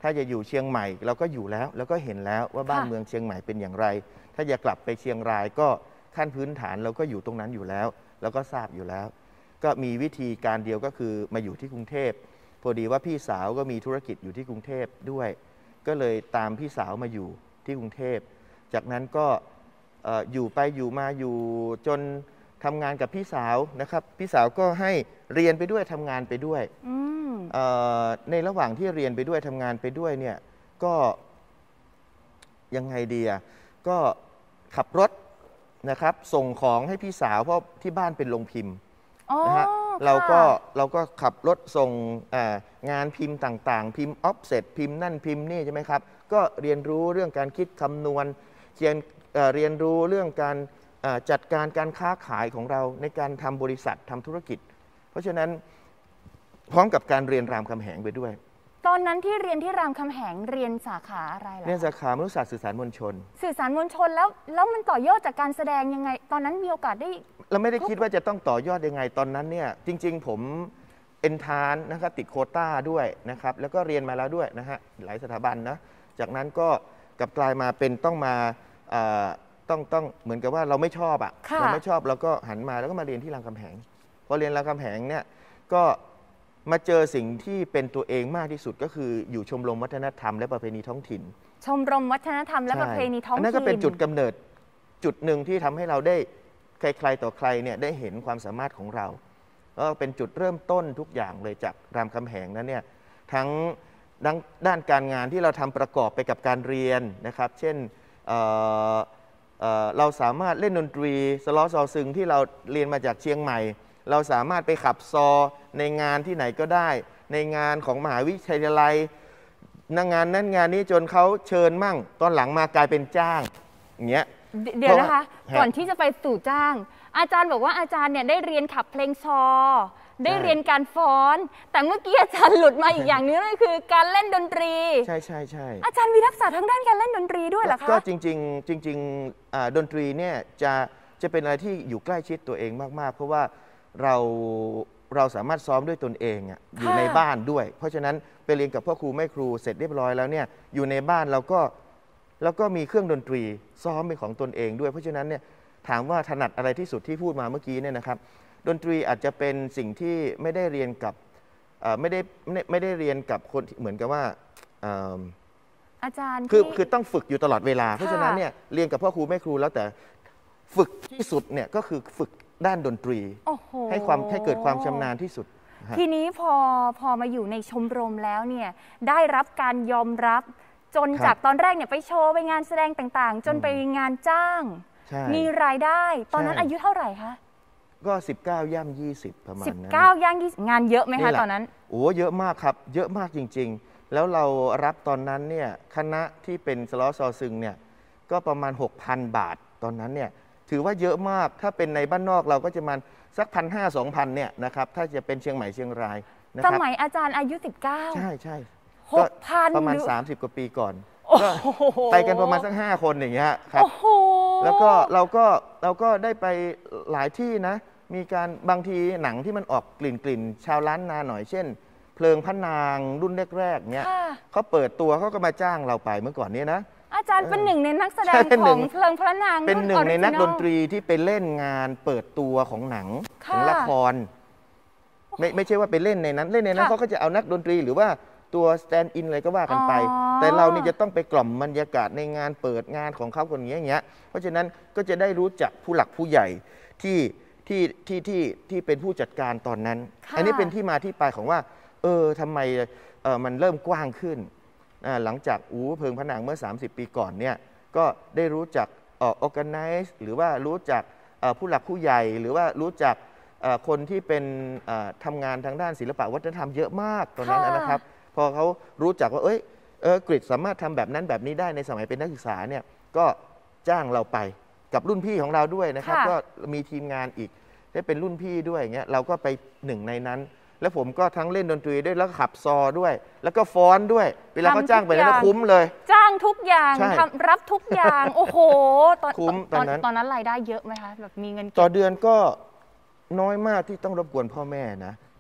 ถ้าจะอยู่เชียงใหม่เราก็อยู่แล้วแล้วก็เห็นแล้วว่าบ้านเมืองเชียงใหม่เป็นอย่างไรถ้าจะกลับไปเชียงรายก็ขั้นพื้นฐานเราก็อยู่ตรงนั้นอยู่แล้วแล้วก็ทราบอยู่แล้วก็มีวิธีการเดียวก็คือมาอยู่ที่กรุงเทพพอดีว่าพี่สาวก็มีธุรกิจอยู่ที่กรุงเทพด้วยก็เลยตามพี่สาวมาอยู่ที่กรุงเทพจากนั้นก็อยู่ไปอยู่มาอยู่จนทำงานกับพี่สาวนะครับพี่สาวก็ให้เรียนไปด้วยทำงานไปด้วยในระหว่างที่เรียนไปด้วยทำงานไปด้วยเนี่ยก็ยังไงดีอ่ะก็ขับรถนะครับส่งของให้พี่สาวเพราะที่บ้านเป็นโรงพิมพ์นะฮะเราก็เราก็ขับรถส่งงานพิมพ์ต่างๆพิมพ์ออฟเซ็ตพิมพ์นั่นพิมพ์นี่ใช่ไหมครับก็เรียนรู้เรื่องการคิดคำนวณเรียนเรียนรู้เรื่องการจัดการการค้าขายของเราในการทำบริษัททำธุรกิจเพราะฉะนั้นพร้อมกับการเรียนรามคำแหงไปด้วยตอนนั้นที่เรียนที่รามคำแหงเรียนสาขาอะไรล่ะเรียนสาขามนุษยศาสตร์สื่อสารมวลชนสื่อสารมวลชนแล้วแล้วมันต่อยอดจากการแสดงยังไงตอนนั้นมีโอกาสได้เราไม่ได้คิดว่าจะต้องต่อยอดยังไงตอนนั้นเนี่ยจริงๆผมเอนทานนะครับติดโควต้าด้วยนะครับแล้วก็เรียนมาแล้วด้วยนะฮะหลายสถาบันนะจากนั้นก็กลับกลายมาเป็นต้องมาต้องต้องเหมือนกับว่าเราไม่ชอบอ่ะเราไม่ชอบเราก็หันมาแล้วก็มาเรียนที่รามคำแหงพอเรียนรามคำแหงเนี่ยก็มาเจอสิ่งที่เป็นตัวเองมากที่สุดก็คืออยู่ชมรมวัฒนธรรมและประเพณีท้องถิ่นชมรมวัฒนธรรมและประเพณีท้องถิ่นอันนั้นก็เป็นจุดกำเนิดจุดหนึ่งที่ทำให้เราได้ใครๆต่อใครเนี่ยได้เห็นความสามารถของเราก็เป็นจุดเริ่มต้นทุกอย่างเลยจากรามคำแหงนั้นเนี่ยทั้งด้านการงานที่เราทำประกอบไปกับการเรียนนะครับเช่นเอ่อเอ่อเราสามารถเล่นดนตรีสล้อซอซึงที่เราเรียนมาจากเชียงใหม่เราสามารถไปขับซอในงานที่ไหนก็ได้ในงานของมหาวิทยาลัยนักงานนั้นงานนี้จนเขาเชิญมั่งตอนหลังมากลายเป็นจ้างอย่างเงี้ยเดี๋ยวนะคะก่อนที่จะไปสู่จ้างอาจารย์บอกว่าอาจารย์เนี่ยได้เรียนขับเพลงซอได้เรียนการฟ้อนแต่เมื่อกี้อาจารย์หลุดมาอีกอย่างนึงนั่นคือการเล่นดนตรีใช่ใช่ใช่อาจารย์มีทักษะทางด้านการเล่นดนตรีด้วยเหรอคะก็จริงๆจริงๆดนตรีเนี่ยจะจะเป็นอะไรที่อยู่ใกล้ชิดตัวเองมากๆเพราะว่าเราเราสามารถซ้อมด้วยตนเองอ่ะอยู่ในบ้านด้วยเพราะฉะนั้นไปเรียนกับพ่อครูแม่ครูเสร็จเรียบร้อยแล้วเนี่ยอยู่ในบ้านเราก็แล้วก็มีเครื่องดนตรีซ้อมเป็นของตนเองด้วยเพราะฉะนั้นเนี่ยถามว่าถนัดอะไรที่สุดที่พูดมาเมื่อกี้เนี่ยนะครับดนตรีอาจจะเป็นสิ่งที่ไม่ได้เรียนกับไม่ได้ไม่ได้เรียนกับคนเหมือนกับว่าอาจารย์คือคือต้องฝึกอยู่ตลอดเวลาเพราะฉะนั้นเนี่ยเรียนกับพ่อครูแม่ครูแล้วแต่ฝึกที่สุดเนี่ยก็คือฝึกด้านดนตรีให้ความให้เกิดความชำนาญที่สุดทีนี้พอพอมาอยู่ในชมรมแล้วเนี่ยได้รับการยอมรับจนจากตอนแรกเนี่ยไปโชว์ไปงานแสดงต่างๆจนไปงานจ้างมีรายได้ตอนนั้นอายุเท่าไหร่คะก็สิบเก้าย่ำยี่สิบประมาณนั้นสิบเก้าย่างยี่สิบงานเยอะไหมคะตอนนั้นโอ้เยอะมากครับเยอะมากจริงๆแล้วเรารับตอนนั้นเนี่ยคณะที่เป็นสล้อซอซึงเนี่ยก็ประมาณ หกพัน บาทตอนนั้นเนี่ยถือว่าเยอะมากถ้าเป็นในบ้านนอกเราก็จะมาสักพันห้าสองพันเนี่ยนะครับถ้าจะเป็นเชียงใหม่เชียงรายนะครับสมัยอาจารย์อายุสิบเก้าใช่ใช่หกพันประมาณสามสิบกว่าปีก่อนก็ไปกันประมาณสักห้าคนอย่างเงี้ยครับแล้วก็เราก็เราก็ได้ไปหลายที่นะมีการบางทีหนังที่มันออกกลิ่นกลิ่นชาวล้านนาหน่อยเช่นเพลิงพระนางรุ่นแรกๆเนี้ยเขาเปิดตัวเขาก็มาจ้างเราไปเมื่อก่อนนี้นะอาจารย์เป็นหนึ่งในนักแสดงของเพลิงพระนางเป็นหนึ่งในนักดนตรีที่ไปเล่นงานเปิดตัวของหนังของละครไม่ไม่ใช่ว่าไปเล่นในนั้นเล่นในนั้นเขาก็จะเอานักดนตรีหรือว่าตัวสแตนด์อินอะไรก็ว่ากันไปแต่เรานี่จะต้องไปกล่อมบรรยากาศในงานเปิดงานของเขาคนนี้อย่างเงี้ยเพราะฉะนั้นก็จะได้รู้จักผู้หลักผู้ใหญ่ที่ที่ที่ที่ที่เป็นผู้จัดการตอนนั้นอันนี้เป็นที่มาที่ไปของว่าเออทำไมเออมันเริ่มกว้างขึ้นหลังจากอู้เพลิงพระนางเมื่อสามสิบปีก่อนเนี่ยก็ได้รู้จักออแกไนซ์หรือว่ารู้จักผู้หลักผู้ใหญ่หรือว่ารู้จักคนที่เป็นทำงานทางด้านศิลปะวัฒนธรรมเยอะมากตอนนั้นนะครับพอเขารู้จักว่าเอ้ยเออกฤษสามารถทำแบบนั้นแบบนี้ได้ในสมัยเป็นนักศึกษาเนี่ยก็จ้างเราไปกับรุ่นพี่ของเราด้วยนะครับก็มีทีมงานอีกได้เป็นรุ่นพี่ด้วยอย่างเงี้ยเราก็ไปหนึ่งในนั้นแล้วผมก็ทั้งเล่นดนตรีด้วยแล้วขับซอด้วยแล้วก็ฟ้อนด้วยเวลาเขาจ้างไปแล้วคุ้มเลยจ้างทุกอย่างทำรับทุกอย่างโอ้โหตอนคุ้มตอนนั้นตอนนั้นรายได้เยอะไหมคะแบบมีเงินต่อเดือนก็น้อยมากที่ต้องรบกวนพ่อแม่นะ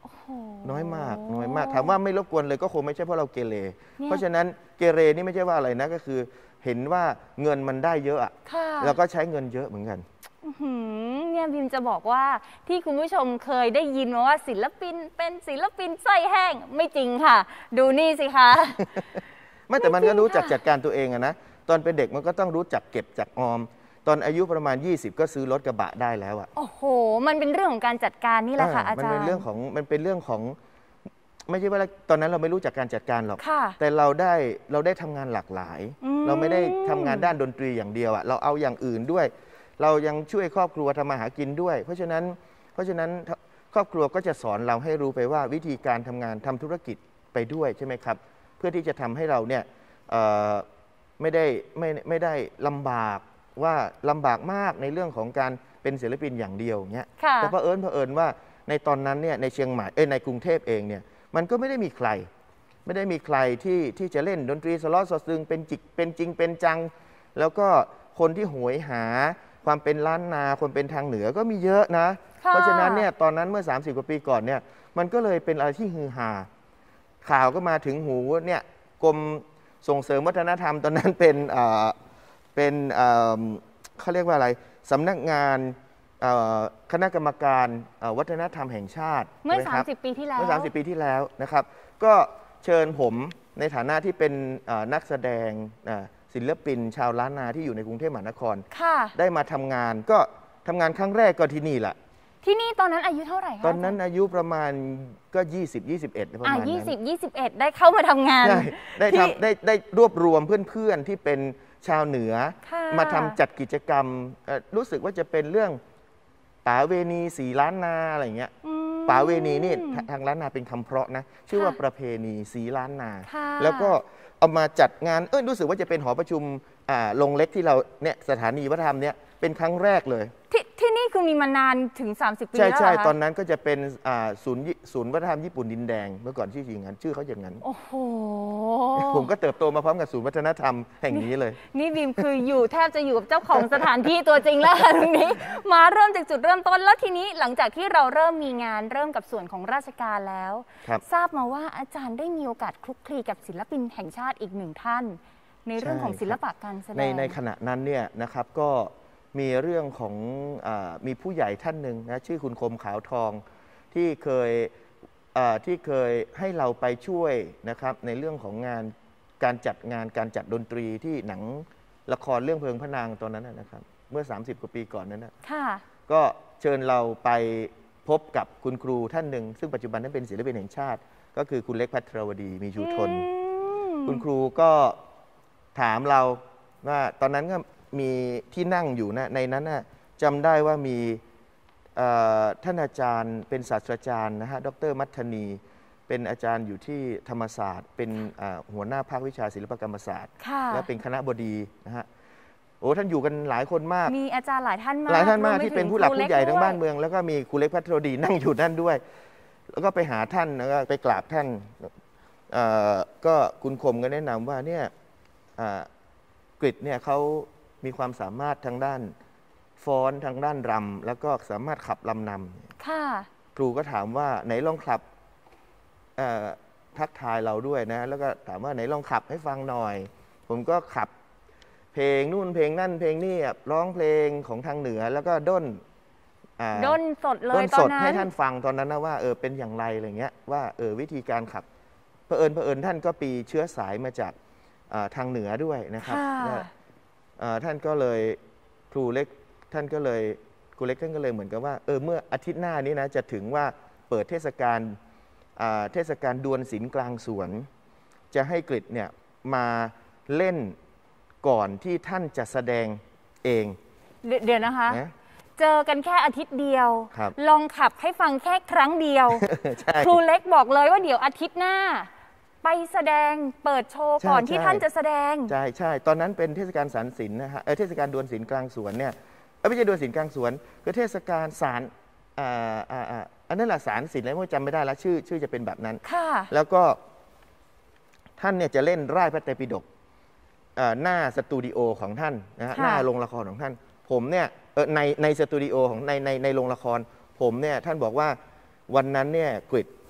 น้อยมากน้อยมากถามว่าไม่รบกวนเลยก็คงไม่ใช่เพราะเราเกเรเพราะฉะนั้นเกเรนี่ไม่ใช่ว่าอะไรนะก็คือเห็นว่าเงินมันได้เยอะแล้วก็ใช้เงินเยอะเหมือนกันเนี่ยบิมจะบอกว่าที่คุณผู้ชมเคยได้ยินมาว่าศิลปินเป็นศิลปินไส้แห้งไม่จริงค่ะดูนี่สิคะไม่แต่มันก็รู้จักจัดการตัวเองอะนะตอนเป็นเด็กมันก็ต้องรู้จักเก็บจักออมตอนอายุประมาณยี่สิบก็ซื้อรถกระบะได้แล้วอะโอ้โหมันเป็นเรื่องของการจัดการนี่แหละค่ะอาจารย์มันเป็นเรื่องของมันเป็นเรื่องของไม่ใช่ว่าตอนนั้นเราไม่รู้จักการจัดการหรอกแต่เราได้เราได้ทำงานหลากหลายเราไม่ได้ทำงานด้านดนตรีอย่างเดียวอะเราเอาอย่างอื่นด้วยเรายังช่วยครอบครัวทำมาหากินด้วยเพราะฉะนั้นเพราะฉะนั้นครอบครัวก็จะสอนเราให้รู้ไปว่าวิธีการทำงานทำธุรกิจไปด้วยใช่ไหมครับเพื่อที่จะทำให้เราเนี่ยไม่ได้ไม่ไม่ได้ลำบากว่าลำบากมากในเรื่องของการเป็นศิลปินอย่างเดียวเงี้ยแต่เผอิญเผอิญว่าในตอนนั้นเนี่ยในเชียงใหม่เอ้ยในกรุงเทพเองเนี่ยมันก็ไม่ได้มีใครไม่ได้มีใครที่ที่จะเล่นดนตรีสล้อสอดซึงเป็นจิกเป็นจริงเป็นจังแล้วก็คนที่โหยหาความเป็นล้านนาคนเป็นทางเหนือก็มีเยอะนะเพราะฉะนั้นเนี่ยตอนนั้นเมื่อสามสิบกว่าปีก่อนเนี่ยมันก็เลยเป็นอะไรที่ฮือฮาข่าวก็มาถึงหูเนี่ยกรมส่งเสริมวัฒนธรรมตอนนั้นเป็นเป็นเขาเรียกว่าอะไรสำนักงานคณะกรรมการวัฒนธรรมแห่งชาติเมื่อสามสิบปีที่แล้วเมื่อสามสิบปีที่แล้วนะครับก็เชิญผมในฐานะที่เป็นนักแสดงศิลปินชาวล้านนาที่อยู่ในกรุงเทพมหานครได้มาทำงานก็ทำงานครั้งแรกก็ที่นี่แหละที่นี่ตอนนั้นอายุเท่าไหร่คะตอนนั้นอายุประมาณก็ยี่สิบ ยี่สิบเอ็ดประมาณนั้นยี่สิบ ยี่สิบเอ็ดได้เข้ามาทำงานได้ทำได้ได้รวบรวมเพื่อนๆที่เป็นชาวเหนือมาทำจัดกิจกรรมรู้สึกว่าจะเป็นเรื่องป๋าเวณีสีล้านนาอะไรเงี้ยป๋าเวณีนี่ทางล้านนาเป็นคำเพราะนะชื่อว่าประเพณีสีล้านนาแล้วก็เอามาจัดงานเอ้ยรู้สึกว่าจะเป็นหอประชุมโรงเล็กที่เราเนี่ยสถานีวัฒนธรรมเนี่ยเป็นครั้งแรกเลยที่ที่นี่คือมีมานานถึงสามสิบปีแล้วใช่ใช่ตอนนั้นก็จะเป็นศูนย์ศูนย์วัฒนธรรมญี่ปุ่นดินแดงเมื่อก่อนชื่ออย่างนั้นชื่อเขาอย่างนั้นโอ้โหผมก็เติบโตมาพร้อมกับศูนย์วัฒนธรรมแห่งนี้เลยนี่บีมคืออยู่แทบจะอยู่กับเจ้าของสถานที่ตัวจริงแล้วตรงนี้มาเริ่มจากจุดเริ่มต้นแล้วทีนี้หลังจากที่เราเริ่มมีงานเริ่มกับส่วนของราชการแล้วทราบมาว่าอาจารย์ได้มีโอกาสคลุกคลีกับศิลปินแห่งชาติอีกหนึ่งท่านในเรื่องของศิลปะการแสดงในในขณะนั้นเนี่ยนะครับก็มีเรื่องของอมีผู้ใหญ่ท่านหนึ่งนะชื่อคุณคมขาวทองที่เคยที่เคยให้เราไปช่วยนะครับในเรื่องของงานการจัดงานการจัดดนตรีที่หนังละครเรื่องเพลิงพระนางตอนนั้นนะครับเมื่อสามสิบกว่าปีก่อนนั้นนะก็เชิญเราไปพบกับคุณครูท่านหนึ่งซึ่งปัจจุบันนั้นเป็นศิลปินแห่งชาติก็คือคุณเล็กภัทรวดีมีชูทนคุณครูก็ถามเราว่าตอนนั้นก็มีที่นั่งอยู่นะในนั้นนะจำได้ว่ามีท่านอาจารย์เป็นศาสตราจารย์นะฮะดร.มัทนีเป็นอาจารย์อยู่ที่ธรรมศาสตร์เป็นหัวหน้าภาควิชาศิลปกรรมศาสตร์และเป็นคณบดีนะฮะโอ้ท่านอยู่กันหลายคนมากมีอาจารย์หลายท่านมากหลายท่านมากที่เป็นผู้หลักผู้ใหญ่ทั้งบ้านเมืองแล้วก็มีครูเล็กภัทรวดีนั่งอยู่นั่นด้วยแล้วก็ไปหาท่านแล้วก็ไปกราบท่านก็คุณคมก็แนะนำว่าเนี่ยกฤษเนี่ยเขามีความสามารถทางด้านฟ้อนทางด้านรำแล้วก็สามารถขับลำนำค่ะครูก็ถามว่าไหนลองขับทักทายเราด้วยนะแล้วก็ถามว่าไหนลองขับให้ฟังหน่อยผมก็ขับเพลงนู่นเพลงนั่นเพลงนี่ร้องเพลงของทางเหนือแล้วก็ด้นด้นสดเลยตอนนั้นให้ท่านฟังตอนนั้นนะว่าเออเป็นอย่างไรอะไรเงี้ยว่าเออวิธีการขับเผอิญเผอิญท่านก็ปีเชื้อสายมาจากทางเหนือด้วยนะครับท่านก็เลยครูเล็กท่านก็เลยครูเล็กท่านก็เลยเหมือนกับว่าเออเมื่ออาทิตย์หน้านี้นะจะถึงว่าเปิดเทศกาลเทศกาลดวลศิลป์กลางสวนจะให้กฤษเนี่ยมาเล่นก่อนที่ท่านจะแสดงเองเดี๋ยวนะคะเจอกันแค่อาทิตย์เดียวลองขับให้ฟังแค่ครั้งเดียวครูเล็กบอกเลยว่าเดี๋ยวอาทิตย์หน้าไปแสดงเปิดโชว์ก่อนที่ท่านจะแสดงใช่ใช่ตอนนั้นเป็นเทศกาลสารศิลป์นะฮะเทศกาลดวลศิลป์กลางสวนเนี่ยไม่ใช่ดวลศิลป์กลางสวนคือเทศกาลสารอ่าอ่าอันนั้นแหละสารศิลป์อะไรไม่จำไม่ได้แล้วชื่อชื่อจะเป็นแบบนั้นค่ะแล้วก็ท่านเนี่ยจะเล่นร่ายพระไตรปิฎกหน้าสตูดิโอของท่านนะฮะหน้าโรงละครของท่านผมเนี่ยในในสตูดิโอของในในในโรงละครผมเนี่ยท่านบอกว่าวันนั้นเนี่ยกฤษ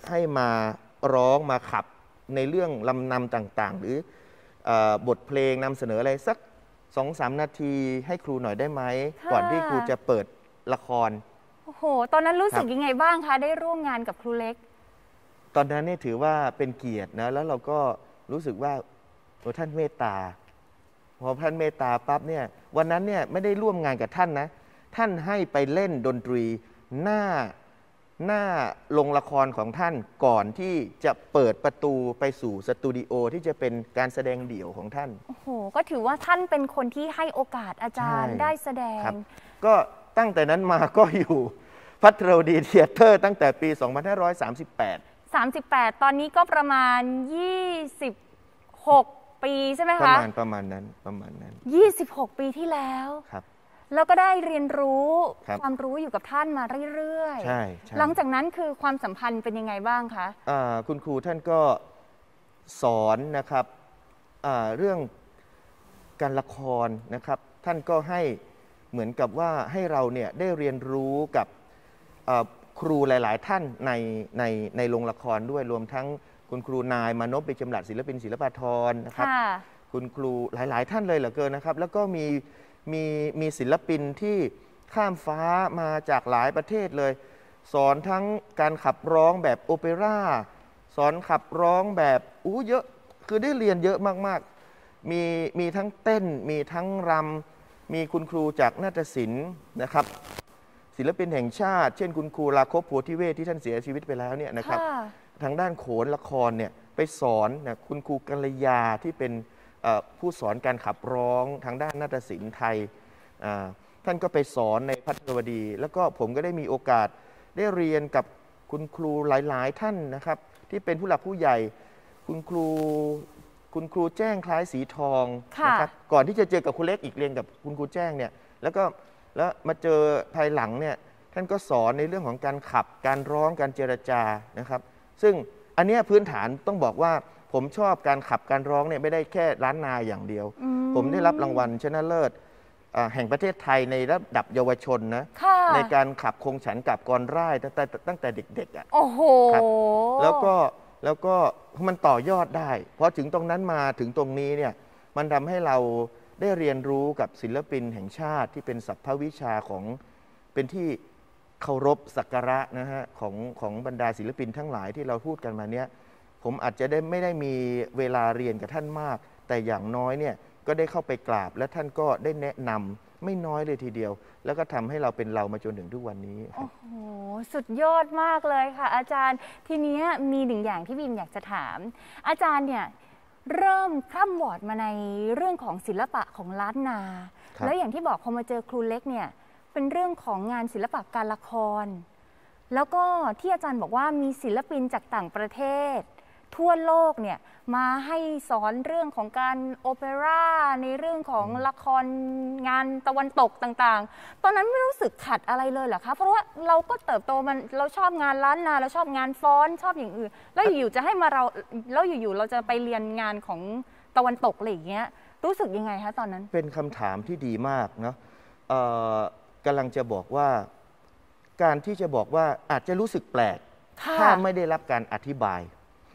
ให้มาร้องมาขับในเรื่องลำนำต่างๆ หรือบทเพลงนำเสนออะไรสักสองสามนาทีให้ครูหน่อยได้ไหมก่อนที่ครูจะเปิดละครโอ้โหตอนนั้นรู้สึกยังไงบ้างคะได้ร่วมงานกับครูเล็กตอนนั้นเนี่ยถือว่าเป็นเกียรตินะแล้วเราก็รู้สึกว่าท่านเมตตาพอท่านเมตตาปั๊บเนี่ยวันนั้นเนี่ยไม่ได้ร่วมงานกับท่านนะท่านให้ไปเล่นดนตรีหน้าหน้าลงละครของท่านก่อนที่จะเปิดประตูไปสู่สตูดิโอที่จะเป็นการแสดงเดี่ยวของท่านโอ้โหก็ถือว่าท่านเป็นคนที่ให้โอกาสอาจารย์ได้แสดงก็ตั้งแต่นั้นมาก็อยู่ภัทรวดีเธียเตอร์ตั้งแต่ปีสองพันห้าร้อยสามสิบแปดสามสิบแปดตอนนี้ก็ประมาณยี่สิบหกปีใช่ไหมคะประมาณประมาณนั้นประมาณนั้นยี่สิบหกปีที่แล้วครับแล้วก็ได้เรียนรู้ความรู้อยู่กับท่านมาเรื่อยๆใช่หลังจากนั้นคือความสัมพันธ์เป็นยังไงบ้างคะคุณครูท่านก็สอนนะครับเรื่องการละครนะครับท่านก็ให้เหมือนกับว่าให้เราเนี่ยได้เรียนรู้กับครูหลายๆท่านในในในโรงละครด้วยรวมทั้งคุณครูนายมานพเบญจำรัดศิลปินศิลปาธรนะครับคุณครูหลายๆท่านเลยเหลือเกินนะครับแล้วก็มีมีมีศิลปินที่ข้ามฟ้ามาจากหลายประเทศเลยสอนทั้งการขับร้องแบบโอเปร่าสอนขับร้องแบบอู้เยอะคือได้เรียนเยอะมากๆมีมีทั้งเต้นมีทั้งรำมีคุณครูจากนาฏศิลป์นะครับศิลปินแห่งชาติเช่นคุณครูลาคบโพธิเวศที่ท่านเสียชีวิตไปแล้วเนี่ยนะครับทางด้านโขนละครเนี่ยไปสอนนะคุณครูกัลยาที่เป็นผู้สอนการขับร้องทางด้านนาฏศิลป์ไทยท่านก็ไปสอนในภัทรวดีแล้วก็ผมก็ได้มีโอกาสได้เรียนกับคุณครูหลายๆท่านนะครับที่เป็นผู้หลักผู้ใหญ่คุณครูคุณครูแจ้งคล้ายสีทองนะครับก่อนที่จะเจอกับคุณเล็กอีกเรียนกับคุณครูแจ้งเนี่ยแล้วก็แล้วมาเจอภายหลังเนี่ยท่านก็สอนในเรื่องของการขับการร้องการเจรจานะครับซึ่งอันนี้พื้นฐานต้องบอกว่าผมชอบการขับการร้องเนี่ยไม่ได้แค่ล้านนาอย่างเดียวผมได้รับรางวัลชนะเลิศแห่งประเทศไทยในระดับเยาวชนนะในการขับคงฉันกับกรร่ายตั้งแต่ตั้งแต่เด็กๆอ่ะโอ้โหแล้วก็แล้วก็มันต่อยอดได้เพราะถึงตรงนั้นมาถึงตรงนี้เนี่ยมันทำให้เราได้เรียนรู้กับศิลปินแห่งชาติที่เป็นสัพพวิชาของเป็นที่เคารพสักการะนะฮะของของบรรดาศิลปินทั้งหลายที่เราพูดกันมาเนี้ยผมอาจจะได้ไม่ได้มีเวลาเรียนกับท่านมากแต่อย่างน้อยเนี่ยก็ได้เข้าไปกราบและท่านก็ได้แนะนำไม่น้อยเลยทีเดียวแล้วก็ทำให้เราเป็นเรามาจนถึงทุกวันนี้โอ้โหสุดยอดมากเลยค่ะอาจารย์ทีนี้มีหนึ่งอย่างที่บีมอยากจะถามอาจารย์เนี่ยเริ่มคร่ำวอดมาในเรื่องของศิลปะของล้านนาแล้วอย่างที่บอกพอมาเจอครูเล็กเนี่ยเป็นเรื่องของงานศิลปะการละครแล้วก็ที่อาจารย์บอกว่ามีศิลปินจากต่างประเทศทั่วโลกเนี่ยมาให้สอนเรื่องของการโอเปร่าในเรื่องของละครงานตะวันตกต่างๆตอนนั้นไม่รู้สึกขัดอะไรเลยเหรอคะเพราะว่าเราก็เติบโตมันเราชอบงานล้านนาเราชอบงานฟ้อนชอบอย่างอื่นแล้วอยู่ๆจะให้มาเราแล้วอยู่ๆเราจะไปเรียนงานของตะวันตกอะไรอย่างเงี้ยรู้สึกยังไงคะตอนนั้นเป็นคำถามที่ดีมากเนาะกำลังจะบอกว่าการที่จะบอกว่าอาจจะรู้สึกแปลกถ้าไม่ได้รับการอธิบาย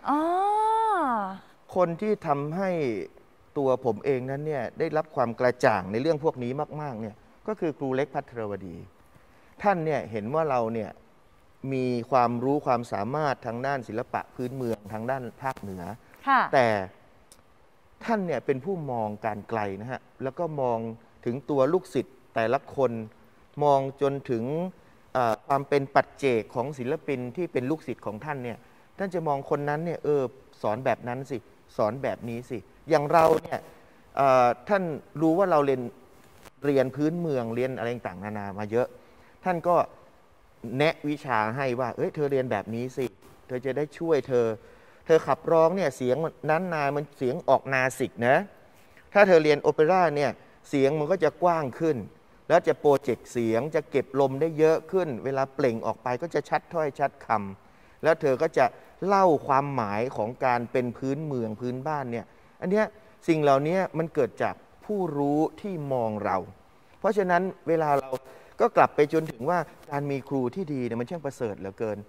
คนที่ทำให้ตัวผมเองนั้นเนี่ยได้รับความกระจ่างในเรื่องพวกนี้มากๆเนี่ยก็คือครูเล็กภัทรวดีท่านเนี่ยเห็นว่าเราเนี่ยมีความรู้ความสามารถทางด้านศิลปะพื้นเมืองทางด้านภาคเหนือแต่ท่านเนี่ยเป็นผู้มองการไกลนะฮะแล้วก็มองถึงตัวลูกศิษย์แต่ละคนมองจนถึงความเป็นปัจเจกของศิลปินที่เป็นลูกศิษย์ของท่านเนี่ยท่านจะมองคนนั้นเนี่ยเออสอนแบบนั้นสิสอนแบบนี้สิอย่างเราเนี่ยท่านรู้ว่าเราเรียนเรียนพื้นเมืองเรียนอะไรต่างๆนานามาเยอะท่านก็แนะวิชาให้ว่าเอ้ยเธอเรียนแบบนี้สิเธอจะได้ช่วยเธอเธอขับร้องเนี่ยเสียงนั้นนามันเสียงออกนาสิกนะถ้าเธอเรียนโอเปร่าเนี่ยเสียงมันก็จะกว้างขึ้นแล้วจะโปรเจกต์เสียงจะเก็บลมได้เยอะขึ้นเวลาเปล่งออกไปก็จะชัดถ้อยชัดคำแล้วเธอก็จะเล่าความหมายของการเป็นพื้นเมืองพื้นบ้านเนี่ยอันเนี้ยสิ่งเหล่านี้มันเกิดจากผู้รู้ที่มองเราเพราะฉะนั้นเวลาเราก็กลับไปจนถึงว่าการมีครูที่ดีเนี่ยมันช่างประเสริฐเหลือเกินค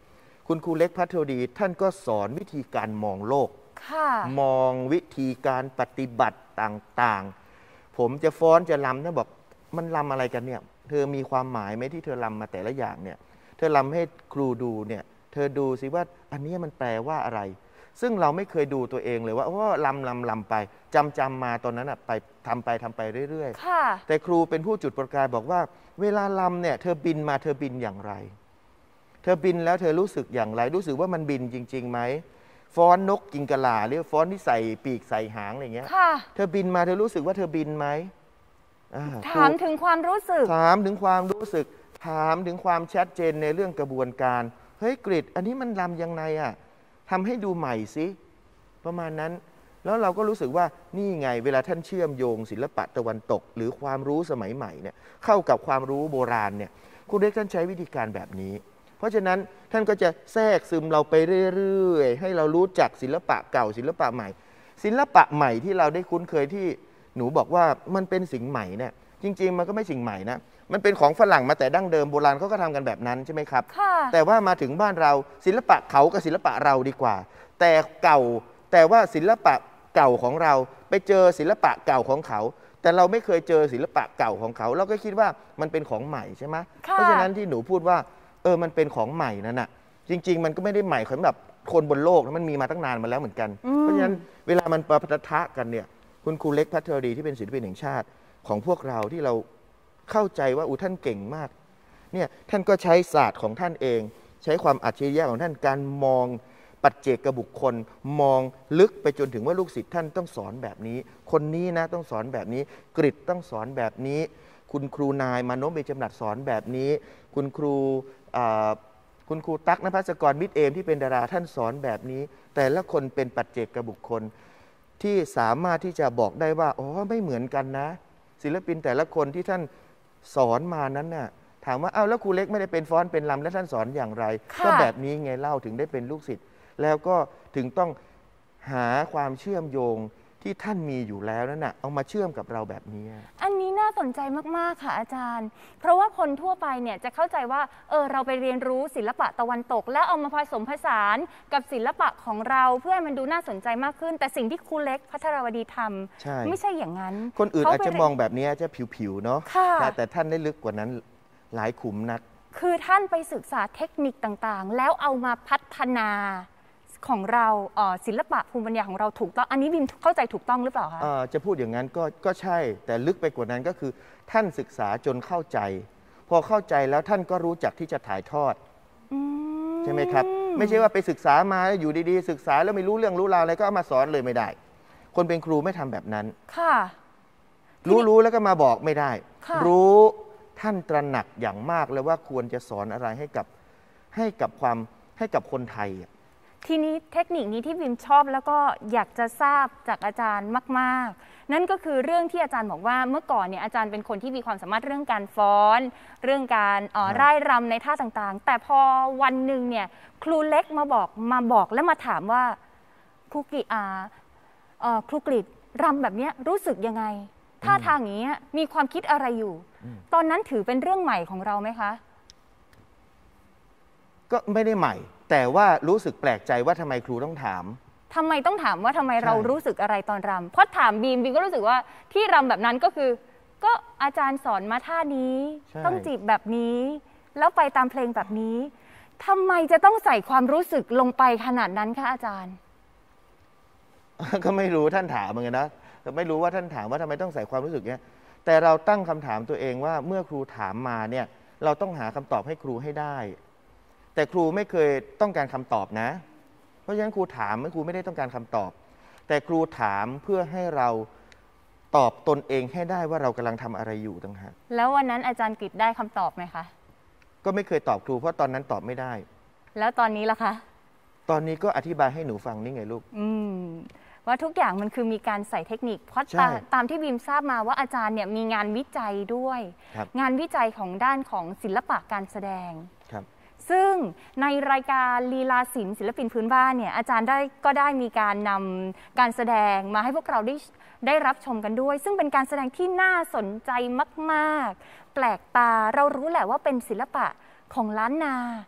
คุณครูเล็กพัทรดีท่านก็สอนวิธีการมองโลกมองวิธีการปฏิบัติต่างๆผมจะฟ้อนจะรำท่านบอกมันรำอะไรกันเนี่ยเธอมีความหมายไหมที่เธอรำมาแต่ละอย่างเนี่ยเธอรำให้ครูดูเนี่ยเธอดูสิว่าอันนี้มันแปลว่าอะไรซึ่งเราไม่เคยดูตัวเองเลยว่าว่าลำลำลำไปจำจำมาตอนนั้นอ่ะไปทำไปทำไปเรื่อยๆแต่ครูเป็นผู้จุดประกายบอกว่าเวลาลำเนี่ยเธอบินมาเธอบินอย่างไรเธอบินแล้วเธอรู้สึกอย่างไรรู้สึกว่ามันบินจริงๆไหมฟ้อนนกกินกะลาหรือฟ้อนที่ใส่ปีกใส่หางอะไรเงี้ยเธอบินมาเธอรู้สึกว่าเธอบินไหมถามถึงความรู้สึกถามถึงความรู้สึกถามถึงความชัดเจนในเรื่องกระบวนการเฮ้ยกริดอันนี้มันลำยังไงอ่ะทำให้ดูใหม่สิประมาณนั้นแล้วเราก็รู้สึกว่านี่ไงเวลาท่านเชื่อมโยงศิลปะตะวันตกหรือความรู้สมัยใหม่เนี่ยเข้ากับความรู้โบราณเนี่ยคุณเล็กท่านใช้วิธีการแบบนี้เพราะฉะนั้นท่านก็จะแทรกซึมเราไปเรื่อยๆให้เรารู้จักศิลปะเก่าศิลปะใหม่ศิลปะใหม่ที่เราได้คุ้นเคยที่หนูบอกว่ามันเป็นสิ่งใหม่เนี่ยจริงๆมันก็ไม่สิ่งใหม่นะมันเป็นของฝรั่งมาแต่ดั้งเดิมโบราณเขาก็ทำกันแบบนั้นใช่ไหมครับแต่ว่ามาถึงบ้านเราศิลปะเขากับศิลปะเราดีกว่าแต่เก่าแต่ว่าศิลปะเก่าของเราไปเจอศิลปะเก่าของเขาแต่เราไม่เคยเจอศิลปะเก่าของเขาเราก็คิดว่ามันเป็นของใหม่ใช่ไหมเพราะฉะนั้นที่หนูพูดว่าเออมันเป็นของใหม่นั่นน่ะจริงๆมันก็ไม่ได้ใหม่สำหรับคนบนโลกมันมีมาตั้งนานมาแล้วเหมือนกันเพราะฉะนั้นเวลามันปะทะกันเนี่ยคุณครูเล็กพัทรดีที่เป็นศิลปินแห่งชาติของพวกเราที่เราเข้าใจว่าอุท่านเก่งมากเนี่ยท่านก็ใช้ศาสตร์ของท่านเองใช้ความอัจฉริยะของท่านการมองปัจเจกบุคคลมองลึกไปจนถึงว่าลูกศิษย์ท่านต้องสอนแบบนี้คนนี้นะต้องสอนแบบนี้กฤษต้องสอนแบบนี้คุณครูนายมาโนเบจำหนัดสอนแบบนี้คุณครูคุณครูตั๊กนภัสกรมิตรเอมที่เป็นดาราท่านสอนแบบนี้แต่ละคนเป็นปัจเจกบุคคลที่สามารถที่จะบอกได้ว่าอ๋อไม่เหมือนกันนะศิลปินแต่ละคนที่ท่านสอนมานั้นน่ะถามว่าอ้าวแล้วครูเล็กไม่ได้เป็นฟ้อนเป็นรำแล้วท่านสอนอย่างไรก็แบบนี้ไงเล่าถึงได้เป็นลูกศิษย์แล้วก็ถึงต้องหาความเชื่อมโยงที่ท่านมีอยู่แล้วนั่นน่ะเอามาเชื่อมกับเราแบบนี้อันนี้น่าสนใจมากๆค่ะอาจารย์เพราะว่าคนทั่วไปเนี่ยจะเข้าใจว่าเออเราไปเรียนรู้ศิลปะตะวันตกแล้วเอามาผสมผสานกับศิลปะของเราเพื่อให้มันดูน่าสนใจมากขึ้นแต่สิ่งที่ครูเล็กพัทรวดีทำไม่ใช่อย่างนั้นคนอื่นอาจจะมองแบบนี้จะผิวๆเนาะแต่ท่านได้ลึกกว่านั้นหลายขุมนักคือท่านไปศึกษาเทคนิคต่างๆแล้วเอามาพัฒนาของเราศิลปะภูมิปัญญาของเราถูกต้องอันนี้บิมเข้าใจถูกต้องหรือเปล่าคะจะพูดอย่างนั้นก็ก็ใช่แต่ลึกไปกว่านั้นก็คือท่านศึกษาจนเข้าใจพอเข้าใจแล้วท่านก็รู้จักที่จะถ่ายทอดใช่ไหมครับไม่ใช่ว่าไปศึกษามาอยู่ดีๆศึกษาแล้วไม่รู้เรื่องรู้ราวอะไรก็เอามาสอนเลยไม่ได้คนเป็นครูไม่ทำแบบนั้นค่ะรู้รู้แล้วก็มาบอกไม่ได้รู้ท่านตระหนักอย่างมากเลยว่าควรจะสอนอะไรให้กับให้กับความให้กับคนไทยทีนี้เทคนิคนี้ที่บิมชอบแล้วก็อยากจะทราบจากอาจารย์มากๆนั่นก็คือเรื่องที่อาจารย์บอกว่าเมื่อก่อนเนี่ยอาจารย์เป็นคนที่มีความสามารถเรื่องการฟ้อนเรื่องการร่ายรำในท่าต่างๆแต่พอวันหนึ่งเนี่ยครูเล็กมาบอกมาบอกและมาถามว่าครูกฤษอาครูกฤษรำแบบนี้รู้สึกยังไงท่าทางอย่างนี้มีความคิดอะไรอยู่ตอนนั้นถือเป็นเรื่องใหม่ของเราไหมคะก็ไม่ได้ใหม่แต่ว่ารู้สึกแปลกใจว่าทำไมครูต้องถามทำไมต้องถามว่าทำไมเรารู้สึกอะไรตอนรำเพราะถามบีมบีมก็รู้สึกว่าที่รำแบบนั้นก็คือก็อาจารย์สอนมาท่านี้ต้องจีบแบบนี้แล้วไปตามเพลงแบบนี้ทำไมจะต้องใส่ความรู้สึกลงไปขนาดนั้นคะอาจารย์ก็ไม่รู้ท่านถามเหมือนกันนะแต่ไม่รู้ว่าท่านถามว่าทำไมต้องใส่ความรู้สึกเนี้ยแต่เราตั้งคำถามตัวเองว่าเมื่อครูถามมาเนี่ยเราต้องหาคำตอบให้ครูให้ได้แต่ครูไม่เคยต้องการคำตอบนะเพราะฉะนั้นครูถามครูไม่ได้ต้องการคำตอบแต่ครูถามเพื่อให้เราตอบตนเองให้ได้ว่าเรากำลังทำอะไรอยู่ต่างหากแล้ววันนั้นอาจารย์กฤษได้คำตอบไหมคะก็ไม่เคยตอบครูเพราะตอนนั้นตอบไม่ได้แล้วตอนนี้ล่ะคะตอนนี้ก็อธิบายให้หนูฟังนี่ไงลูกอืมว่าทุกอย่างมันคือมีการใส่เทคนิคเพราะตามที่บีมทราบมาว่าอาจารย์เนี่ยมีงานวิจัยด้วยงานวิจัยของด้านของศิลปะการแสดงซึ่งในรายการลีลาศิลป์ศิลปินพื้นบ้านเนี่ยอาจารย์ได้ก็ได้มีการนำการแสดงมาให้พวกเราได้ได้รับชมกันด้วยซึ่งเป็นการแสดงที่น่าสนใจมากๆแปลกตาเรารู้แหละว่าเป็นศิลปะของล้านนาแ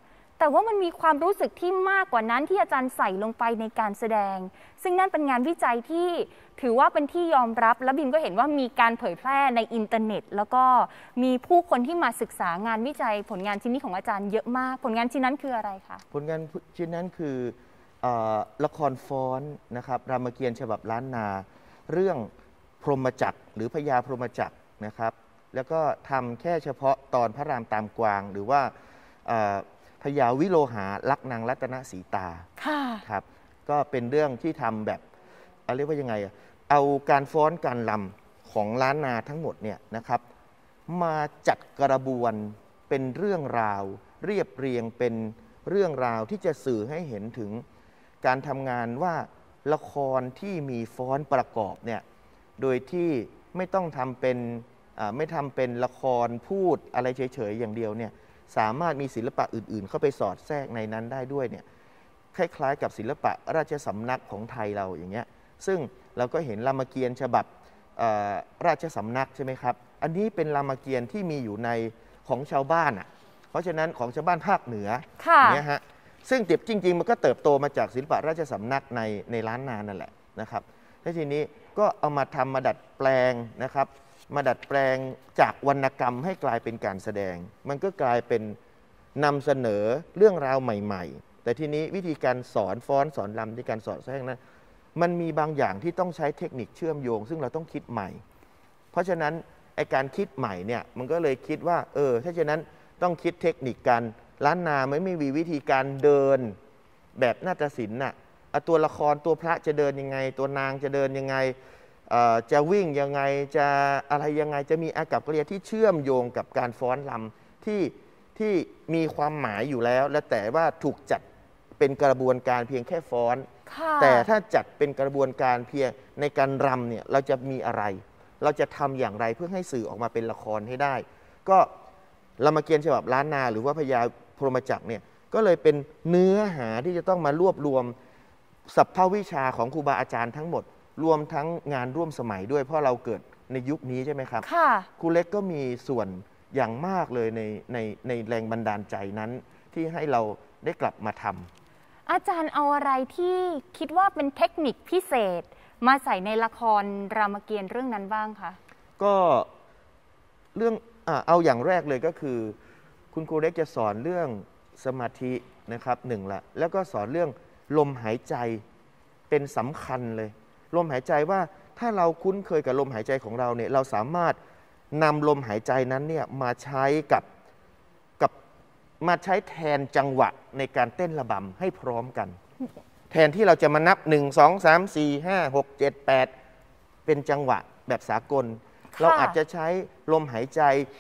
แต่ว่ามันมีความรู้สึกที่มากกว่านั้นที่อาจารย์ใส่ลงไปในการแสดงซึ่งนั่นเป็นงานวิจัยที่ถือว่าเป็นที่ยอมรับและบิมก็เห็นว่ามีการเผยแพร่ในอินเทอร์เน็ตแล้วก็มีผู้คนที่มาศึกษางานวิจัยผลงานชิ้นนี้ของอาจารย์เยอะมากผลงานชิ้นนั้นคืออะไรคะผลงานชิ้นนั้นคือละครฟ้อนนะครับรามเกียรติ์ฉบับล้านนาเรื่องพรหมจักรหรือพญาพรหมจักรนะครับแล้วก็ทำแค่เฉพาะตอนพระรามตามกวางหรือว่าพญาวิโลหาลักนางรัตนสีตาครับก็เป็นเรื่องที่ทำแบบเรียกว่ายังไงเอาการฟ้อนการลำของล้านนาทั้งหมดเนี่ยนะครับมาจัดกระบวนเป็นเรื่องราวเรียบเรียงเป็นเรื่องราวที่จะสื่อให้เห็นถึงการทำงานว่าละครที่มีฟ้อนประกอบเนี่ยโดยที่ไม่ต้องทำเป็นไม่ทำเป็นละครพูดอะไรเฉยๆอย่างเดียวเนี่ยสามารถมีศิลปะอื่นๆเข้าไปสอดแทรกในนั้นได้ด้วยเนี่ยคล้ายๆกับศิลปะราชสำนักของไทยเราอย่างเงี้ยซึ่งเราก็เห็นรามเกียรติ์ฉบับราชสำนักใช่ไหมครับอันนี้เป็นรามเกียรติ์ที่มีอยู่ในของชาวบ้านอ่ะเพราะฉะนั้นของชาวบ้านภาคเหนืออย่างเงี้ยฮะซึ่งจริงๆมันก็เติบโตมาจากศิลปะราชสำนักในในล้านนานั่นแหละนะครับแล้วทีนี้ก็เอามาทำมาดัดแปลงนะครับมาดัดแปลงจากวรรณกรรมให้กลายเป็นการแสดงมันก็กลายเป็นนำเสนอเรื่องราวใหม่ๆแต่ทีนี้วิธีการสอนฟ้อนสอนรำในการสอนแสดงนั้นมันมีบางอย่างที่ต้องใช้เทคนิคเชื่อมโยงซึ่งเราต้องคิดใหม่เพราะฉะนั้นไอการคิดใหม่เนี่ยมันก็เลยคิดว่าเออถ้าฉะนั้นต้องคิดเทคนิคการล้านนาไม่ไม่มีวิธีการเดินแบบนาฏศิลป์น่ะตัวละครตัวพระจะเดินยังไงตัวนางจะเดินยังไงจะวิ่งยังไงจะอะไรยังไงจะมีอากัปกิริยาที่เชื่อมโยงกับการฟ้อนรำที่ที่มีความหมายอยู่แล้วและแต่ว่าถูกจัดเป็นกระบวนการเพียงแค่ฟ้อนแต่ถ้าจัดเป็นกระบวนการเพียงในการรำเนี่ยเราจะมีอะไรเราจะทำอย่างไรเพื่อให้สื่อออกมาเป็นละครให้ได้ก็รามเกียรติ์ฉบับล้านนาหรือว่าพญาพรหมจักรเนี่ยก็เลยเป็นเนื้อหาที่จะต้องมารวบรวมสัพพวิชาของครูบาอาจารย์ทั้งหมดรวมทั้งงานร่วมสมัยด้วยเพราะเราเกิดในยุคนี้ใช่ไหมครับครูเล็กก็มีส่วนอย่างมากเลยในในในแรงบันดาลใจนั้นที่ให้เราได้กลับมาทำอาจารย์เอาอะไรที่คิดว่าเป็นเทคนิคพิเศษมาใส่ในละครรามเกียรติ์เรื่องนั้นบ้างคะก็เรื่องอ่าเอาอย่างแรกเลยก็คือคุณครูเล็กจะสอนเรื่องสมาธินะครับหนึ่งละแล้วก็สอนเรื่องลมหายใจเป็นสำคัญเลยลมหายใจว่าถ้าเราคุ้นเคยกับลมหายใจของเราเนี่ยเราสามารถนำลมหายใจนั้นเนี่ยมาใช้กับกับมาใช้แทนจังหวะในการเต้นระบำให้พร้อมกันแทนที่เราจะมานับหนึ่ง สอง สาม สี่ ห้า หก เจ็ด แปดเป็นจังหวะแบบสากลเราอาจจะใช้ลมหายใจ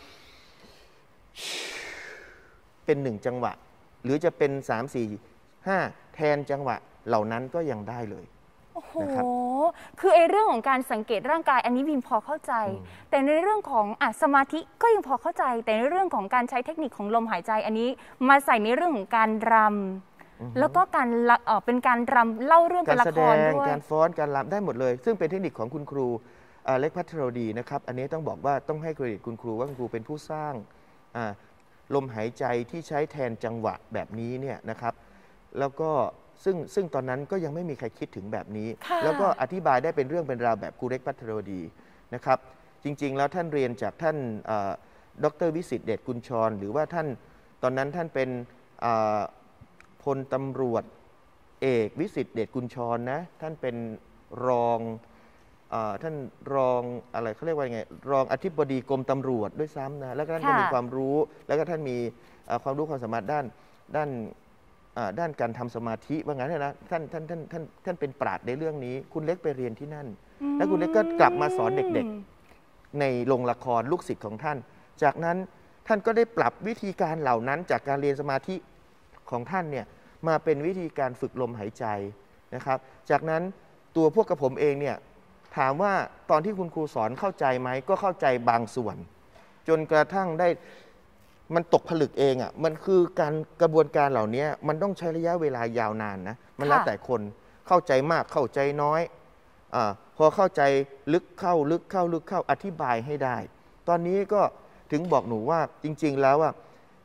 เป็นหนึ่งจังหวะหรือจะเป็นสาม สี่ ห้าแทนจังหวะเหล่านั้นก็ยังได้เลยโอ้โหคือไอ้เรื่องของการสังเกตร่างกายอันนี้บิมพอเข้าใจแต่ในเรื่องของอ่ะสมาธิก็ยังพอเข้าใจแต่ในเรื่องของการใช้เทคนิคของลมหายใจอันนี้มาใส่ในเรื่องของการรำแล้วก็การเอ่อเป็นการรำเล่าเรื่องเป็นละครด้วยการฟ้อนการรำได้หมดเลยซึ่งเป็นเทคนิคของคุณครูเล็กพัทรดีนะครับอันนี้ต้องบอกว่าต้องให้เครดิตคุณครูว่าคุณครูเป็นผู้สร้างลมหายใจที่ใช้แทนจังหวะแบบนี้เนี่ยนะครับแล้วก็ซึ่งซึ่งตอนนั้นก็ยังไม่มีใครคิดถึงแบบนี้แล้วก็อธิบายได้เป็นเรื่องเป็นราวแบบครูเล็กพัทรดีนะครับจริงๆแล้วท่านเรียนจากท่านดร.วิสิทธิ์เดชกุลชรหรือว่าท่านตอนนั้นท่านเป็นพลตำรวจเอกวิสิทธิ์เดชกุลชรนะท่านเป็นรองท่านรองอะไรเขาเรียกว่าไงรองอธิบดีกรมตำรวจด้วยซ้ำนะแล้วก็ท่านก็มีความรู้แล้วก็ท่านมีความรู้ความสามารถด้านด้านด้านการทำสมาธิว่างั้นนะท่านท่านท่านท่านท่านเป็นปราชญ์ในเรื่องนี้คุณเล็กไปเรียนที่นั่นแล้วคุณเล็กก็กลับมาสอนเด็กๆในโรงละครลูกศิษย์ของท่านจากนั้นท่านก็ได้ปรับวิธีการเหล่านั้นจากการเรียนสมาธิของท่านเนี่ยมาเป็นวิธีการฝึกลมหายใจนะครับจากนั้นตัวพวกกระผมเองเนี่ยถามว่าตอนที่คุณครูสอนเข้าใจไหมก็เข้าใจบางส่วนจนกระทั่งได้มันตกผลึกเองอ่ะมันคือการกระบวนการเหล่านี้มันต้องใช้ระยะเวลายาวนานนะมันแล้วแต่คนเข้าใจมากเข้าใจน้อยอ่าพอเข้าใจลึกเข้าลึกเข้าลึกเข้าอธิบายให้ได้ตอนนี้ก็ถึงบอกหนูว่าจริงๆแล้วว่า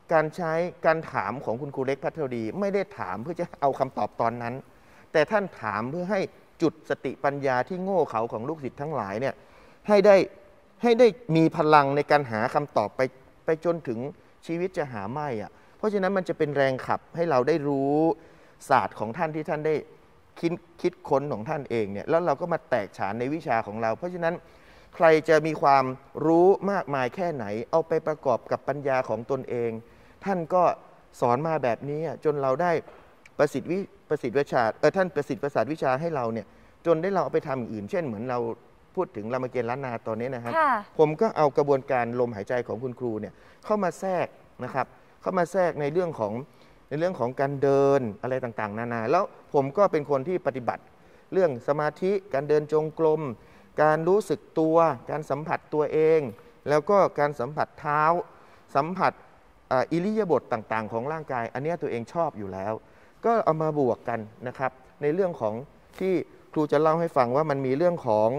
การใช้การถามของคุณครูเล็กภัทรวดีไม่ได้ถามเพื่อจะเอาคำตอบตอนนั้นแต่ท่านถามเพื่อให้จุดสติปัญญาที่โง่เขลาของลูกศิษย์ทั้งหลายเนี่ยให้ได้ให้ได้มีพลังในการหาคำตอบไปไปจนถึงชีวิตจะหาไม่อ่ะเพราะฉะนั้นมันจะเป็นแรงขับให้เราได้รู้ศาสตร์ของท่านที่ท่านได้คิดคิดค้นของท่านเองเนี่ยแล้วเราก็มาแตกฉานในวิชาของเรา เพราะฉะนั้นใครจะมีความรู้มากมายแค่ไหนเอาไปประกอบกับปัญญาของตนเองท่านก็สอนมาแบบนี้จนเราได้ประสิทธิ์วิประสิทธิ์วิชาเออท่านประสิทธิ์ประสาทวิชาให้เราเนี่ยจนได้เราเอาไปทำอย่างอื่นเช่นเหมือนเราพูดถึงรามเกียรติ์ล้านนาตอนนี้นะครับผมก็เอากระบวนการลมหายใจของคุณครูเนี่ยเข้ามาแทรกนะครับเข้ามาแทรกในเรื่องของในเรื่องของการเดินอะไรต่างๆนานาแล้วผมก็เป็นคนที่ปฏิบัติเรื่องสมาธิการเดินจงกรมการรู้สึกตัวการสัมผัสตัวเองแล้วก็การสัมผัสเท้าสัมผัสอิริยาบถต่างๆของร่างกายอันนี้ตัวเองชอบอยู่แล้วก็เอามาบวกกันนะครับในเรื่องของที่ครูจะเล่าให้ฟังว่ามันมีเรื่องของ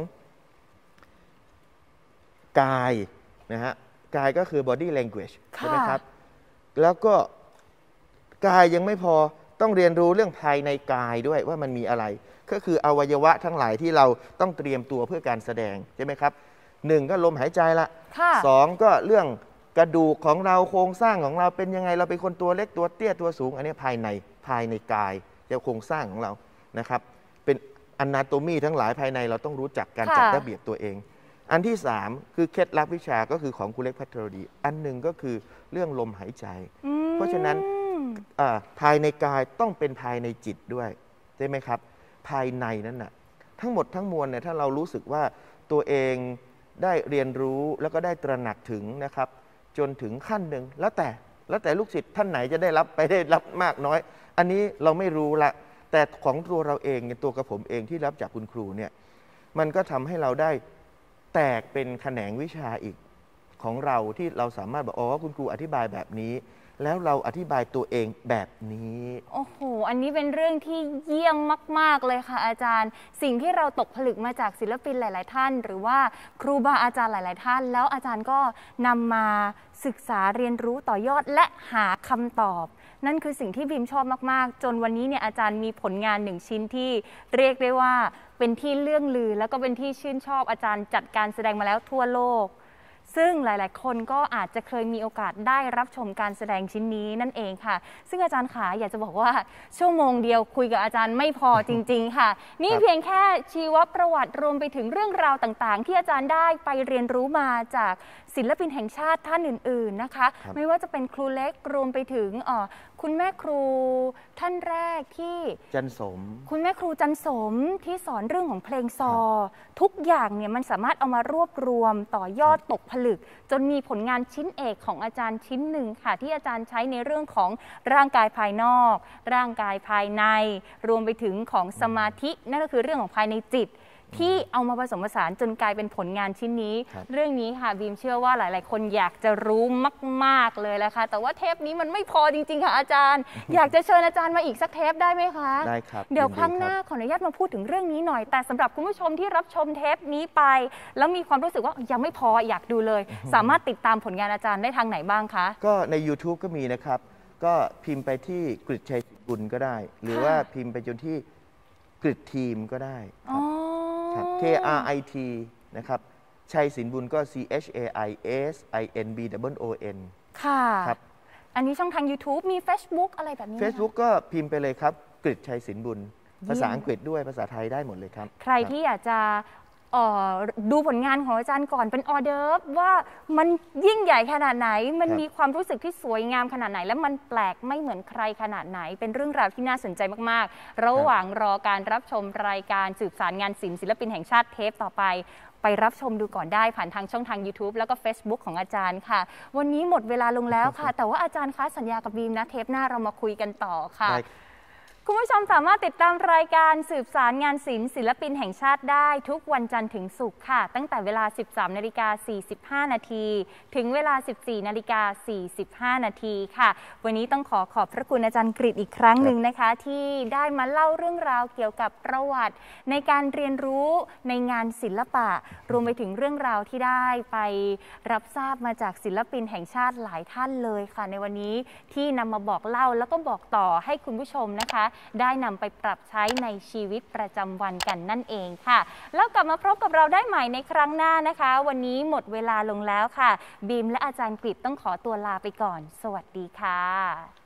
กายนะฮะกายก็คือ body language ใช่ไหมครับแล้วก็กายยังไม่พอต้องเรียนรู้เรื่องภายในกายด้วยว่ามันมีอะไรก็คืออวัยวะทั้งหลายที่เราต้องเตรียมตัวเพื่อการแสดงใช่ไหมครับหนึ่งก็ลมหายใจละสองก็เรื่องกระดูกของเราโครงสร้างของเราเป็นยังไงเราเป็นคนตัวเล็กตัวเตี้ยตัวสูงอันนี้ภายในภายในกายจะโครงสร้างของเรานะครับเป็นอนาโตมีทั้งหลายภายในเราต้องรู้จักการจัดระเบียบตัวเองอันที่สามคือเคล็ดลับวิชาก็คือของครูเล็กภัทรวดีอันหนึ่งก็คือเรื่องลมหายใจเพราะฉะนั้นภายในกายต้องเป็นภายในจิตด้วยใช่ไหมครับภายในนั้นน่ะทั้งหมดทั้งมวลเนี่ยถ้าเรารู้สึกว่าตัวเองได้เรียนรู้แล้วก็ได้ตระหนักถึงนะครับจนถึงขั้นหนึ่งแล้วแต่แล้วแต่ลูกศิษย์ท่านไหนจะได้รับไปได้รับมากน้อยอันนี้เราไม่รู้ละแต่ของตัวเราเองเนี่ยตัวกับผมเองที่รับจากคุณครูเนี่ยมันก็ทำให้เราได้แตกเป็นแขนงวิชาอีกของเราที่เราสามารถบอกอ๋อคุณครูอธิบายแบบนี้แล้วเราอธิบายตัวเองแบบนี้โอ้โหอันนี้เป็นเรื่องที่เยี่ยมมากๆเลยค่ะอาจารย์สิ่งที่เราตกผลึกมาจากศิลปินหลายๆท่านหรือว่าครูบาอาจารย์หลายๆท่านแล้วอาจารย์ก็นำมาศึกษาเรียนรู้ต่อยอดและหาคำตอบนั่นคือสิ่งที่บีมชอบมากๆจนวันนี้เนี่ยอาจารย์มีผลงานหนึ่งชิ้นที่เรียกได้ว่าเป็นที่เลื่องลือแล้วก็เป็นที่ชื่นชอบอาจารย์จัดการแสดงมาแล้วทั่วโลกซึ่งหลายๆคนก็อาจจะเคยมีโอกาสได้รับชมการแสดงชิ้นนี้นั่นเองค่ะซึ่งอาจารย์ขาอยากจะบอกว่าชั่วโมงเดียวคุยกับอาจารย์ไม่พอจริงๆค่ะนี่เพียงแค่ชีวประวัติรวมไปถึงเรื่องราวต่างๆที่อาจารย์ได้ไปเรียนรู้มาจากศิลปินแห่งชาติท่านอื่นๆนะคะไม่ว่าจะเป็นครูเล็กรวมไปถึงคุณแม่ครูท่านแรกที่จันสมคุณแม่ครูจันสมที่สอนเรื่องของเพลงซอทุกอย่างเนี่ยมันสามารถเอามารวบรวมต่อยอดตกผลึกจนมีผลงานชิ้นเอกของอาจารย์ชิ้นหนึ่งค่ะที่อาจารย์ใช้ในเรื่องของร่างกายภายนอกร่างกายภายในรวมไปถึงของสมาธินั่นก็คือเรื่องของภายในจิตที่เอามาผสมผสานจนกลายเป็นผลงานชิ้นนี้เรื่องนี้ค่ะบีมเชื่อว่าหลายๆคนอยากจะรู้มากๆเลยแหละค่ะแต่ว่าเทปนี้มันไม่พอจริงๆค่ะอาจารย์อยากจะเชิญอาจารย์มาอีกสักเทปได้ไหมคะได้ครับเดี๋ยวครั้งหน้าขออนุญาตมาพูดถึงเรื่องนี้หน่อยแต่สำหรับคุณผู้ชมที่รับชมเทปนี้ไปแล้วมีความรู้สึกว่ายังไม่พออยากดูเลยสามารถติดตามผลงานอาจารย์ได้ทางไหนบ้างคะก็ใน YouTube ก็มีนะครับก็พิมพ์ไปที่กฤษชัยบุญก็ได้หรือว่าพิมพ์ไปจนที่กฤษทีมก็ได้ครับ K R I T นะครับชัยศิลป์บุญก็ C H A I S I N B O O N ค่ะครับอันนี้ช่องทาง YouTube มี Facebook อะไรแบบนี้ Facebook ก็พิมพ์ไปเลยครับกฤษชัยศิลป์บุญภาษาอังกฤษด้วยภาษาไทยได้หมดเลยครับใครที่อยากจะดูผลงานของอาจารย์ก่อนเป็นออเดิร์ฟว่ามันยิ่งใหญ่ขนาดไหนมันมีความรู้สึกที่สวยงามขนาดไหนและมันแปลกไม่เหมือนใครขนาดไหนเป็นเรื่องราวที่น่าสนใจมากๆระหว่างรอการรับชมรายการสืบสารงานศิลป์ศิลปินแห่งชาติเทปต่อไปไปรับชมดูก่อนได้ผ่านทางช่องทาง YouTube แล้วก็ Facebook ของอาจารย์ค่ะวันนี้หมดเวลาลงแล้วค่ะแต่ว่าอาจารย์คะสัญญากับบีมนะเทปหน้าเรามาคุยกันต่อค่ะคุคุณผู้ชมสามารถติดตามรายการสืบสารงานศิลป์ศิลปินแห่งชาติได้ทุกวันจันทร์ถึงศุกร์ค่ะตั้งแต่เวลา สิบสามนาฬิกาสี่สิบห้า นาทีถึงเวลา สิบสี่นาฬิกาสี่สิบห้า นาทีค่ะวันนี้ต้องขอขอบพระคุณอาจารย์กฤษอีกครั้งหนึ่งนะคะที่ได้มาเล่าเรื่องราวเกี่ยวกับประวัติในการเรียนรู้ในงานศิลปะรวมไปถึงเรื่องราวที่ได้ไปรับทราบมาจากศิลปินแห่งชาติหลายท่านเลยค่ะในวันนี้ที่นำมาบอกเล่าแล้วก็บอกต่อให้คุณผู้ชมนะคะได้นำไปปรับใช้ในชีวิตประจำวันกันนั่นเองค่ะแล้วกลับมาพบกับเราได้ใหม่ในครั้งหน้านะคะวันนี้หมดเวลาลงแล้วค่ะบีมและอาจารย์กฤษต้องขอตัวลาไปก่อนสวัสดีค่ะ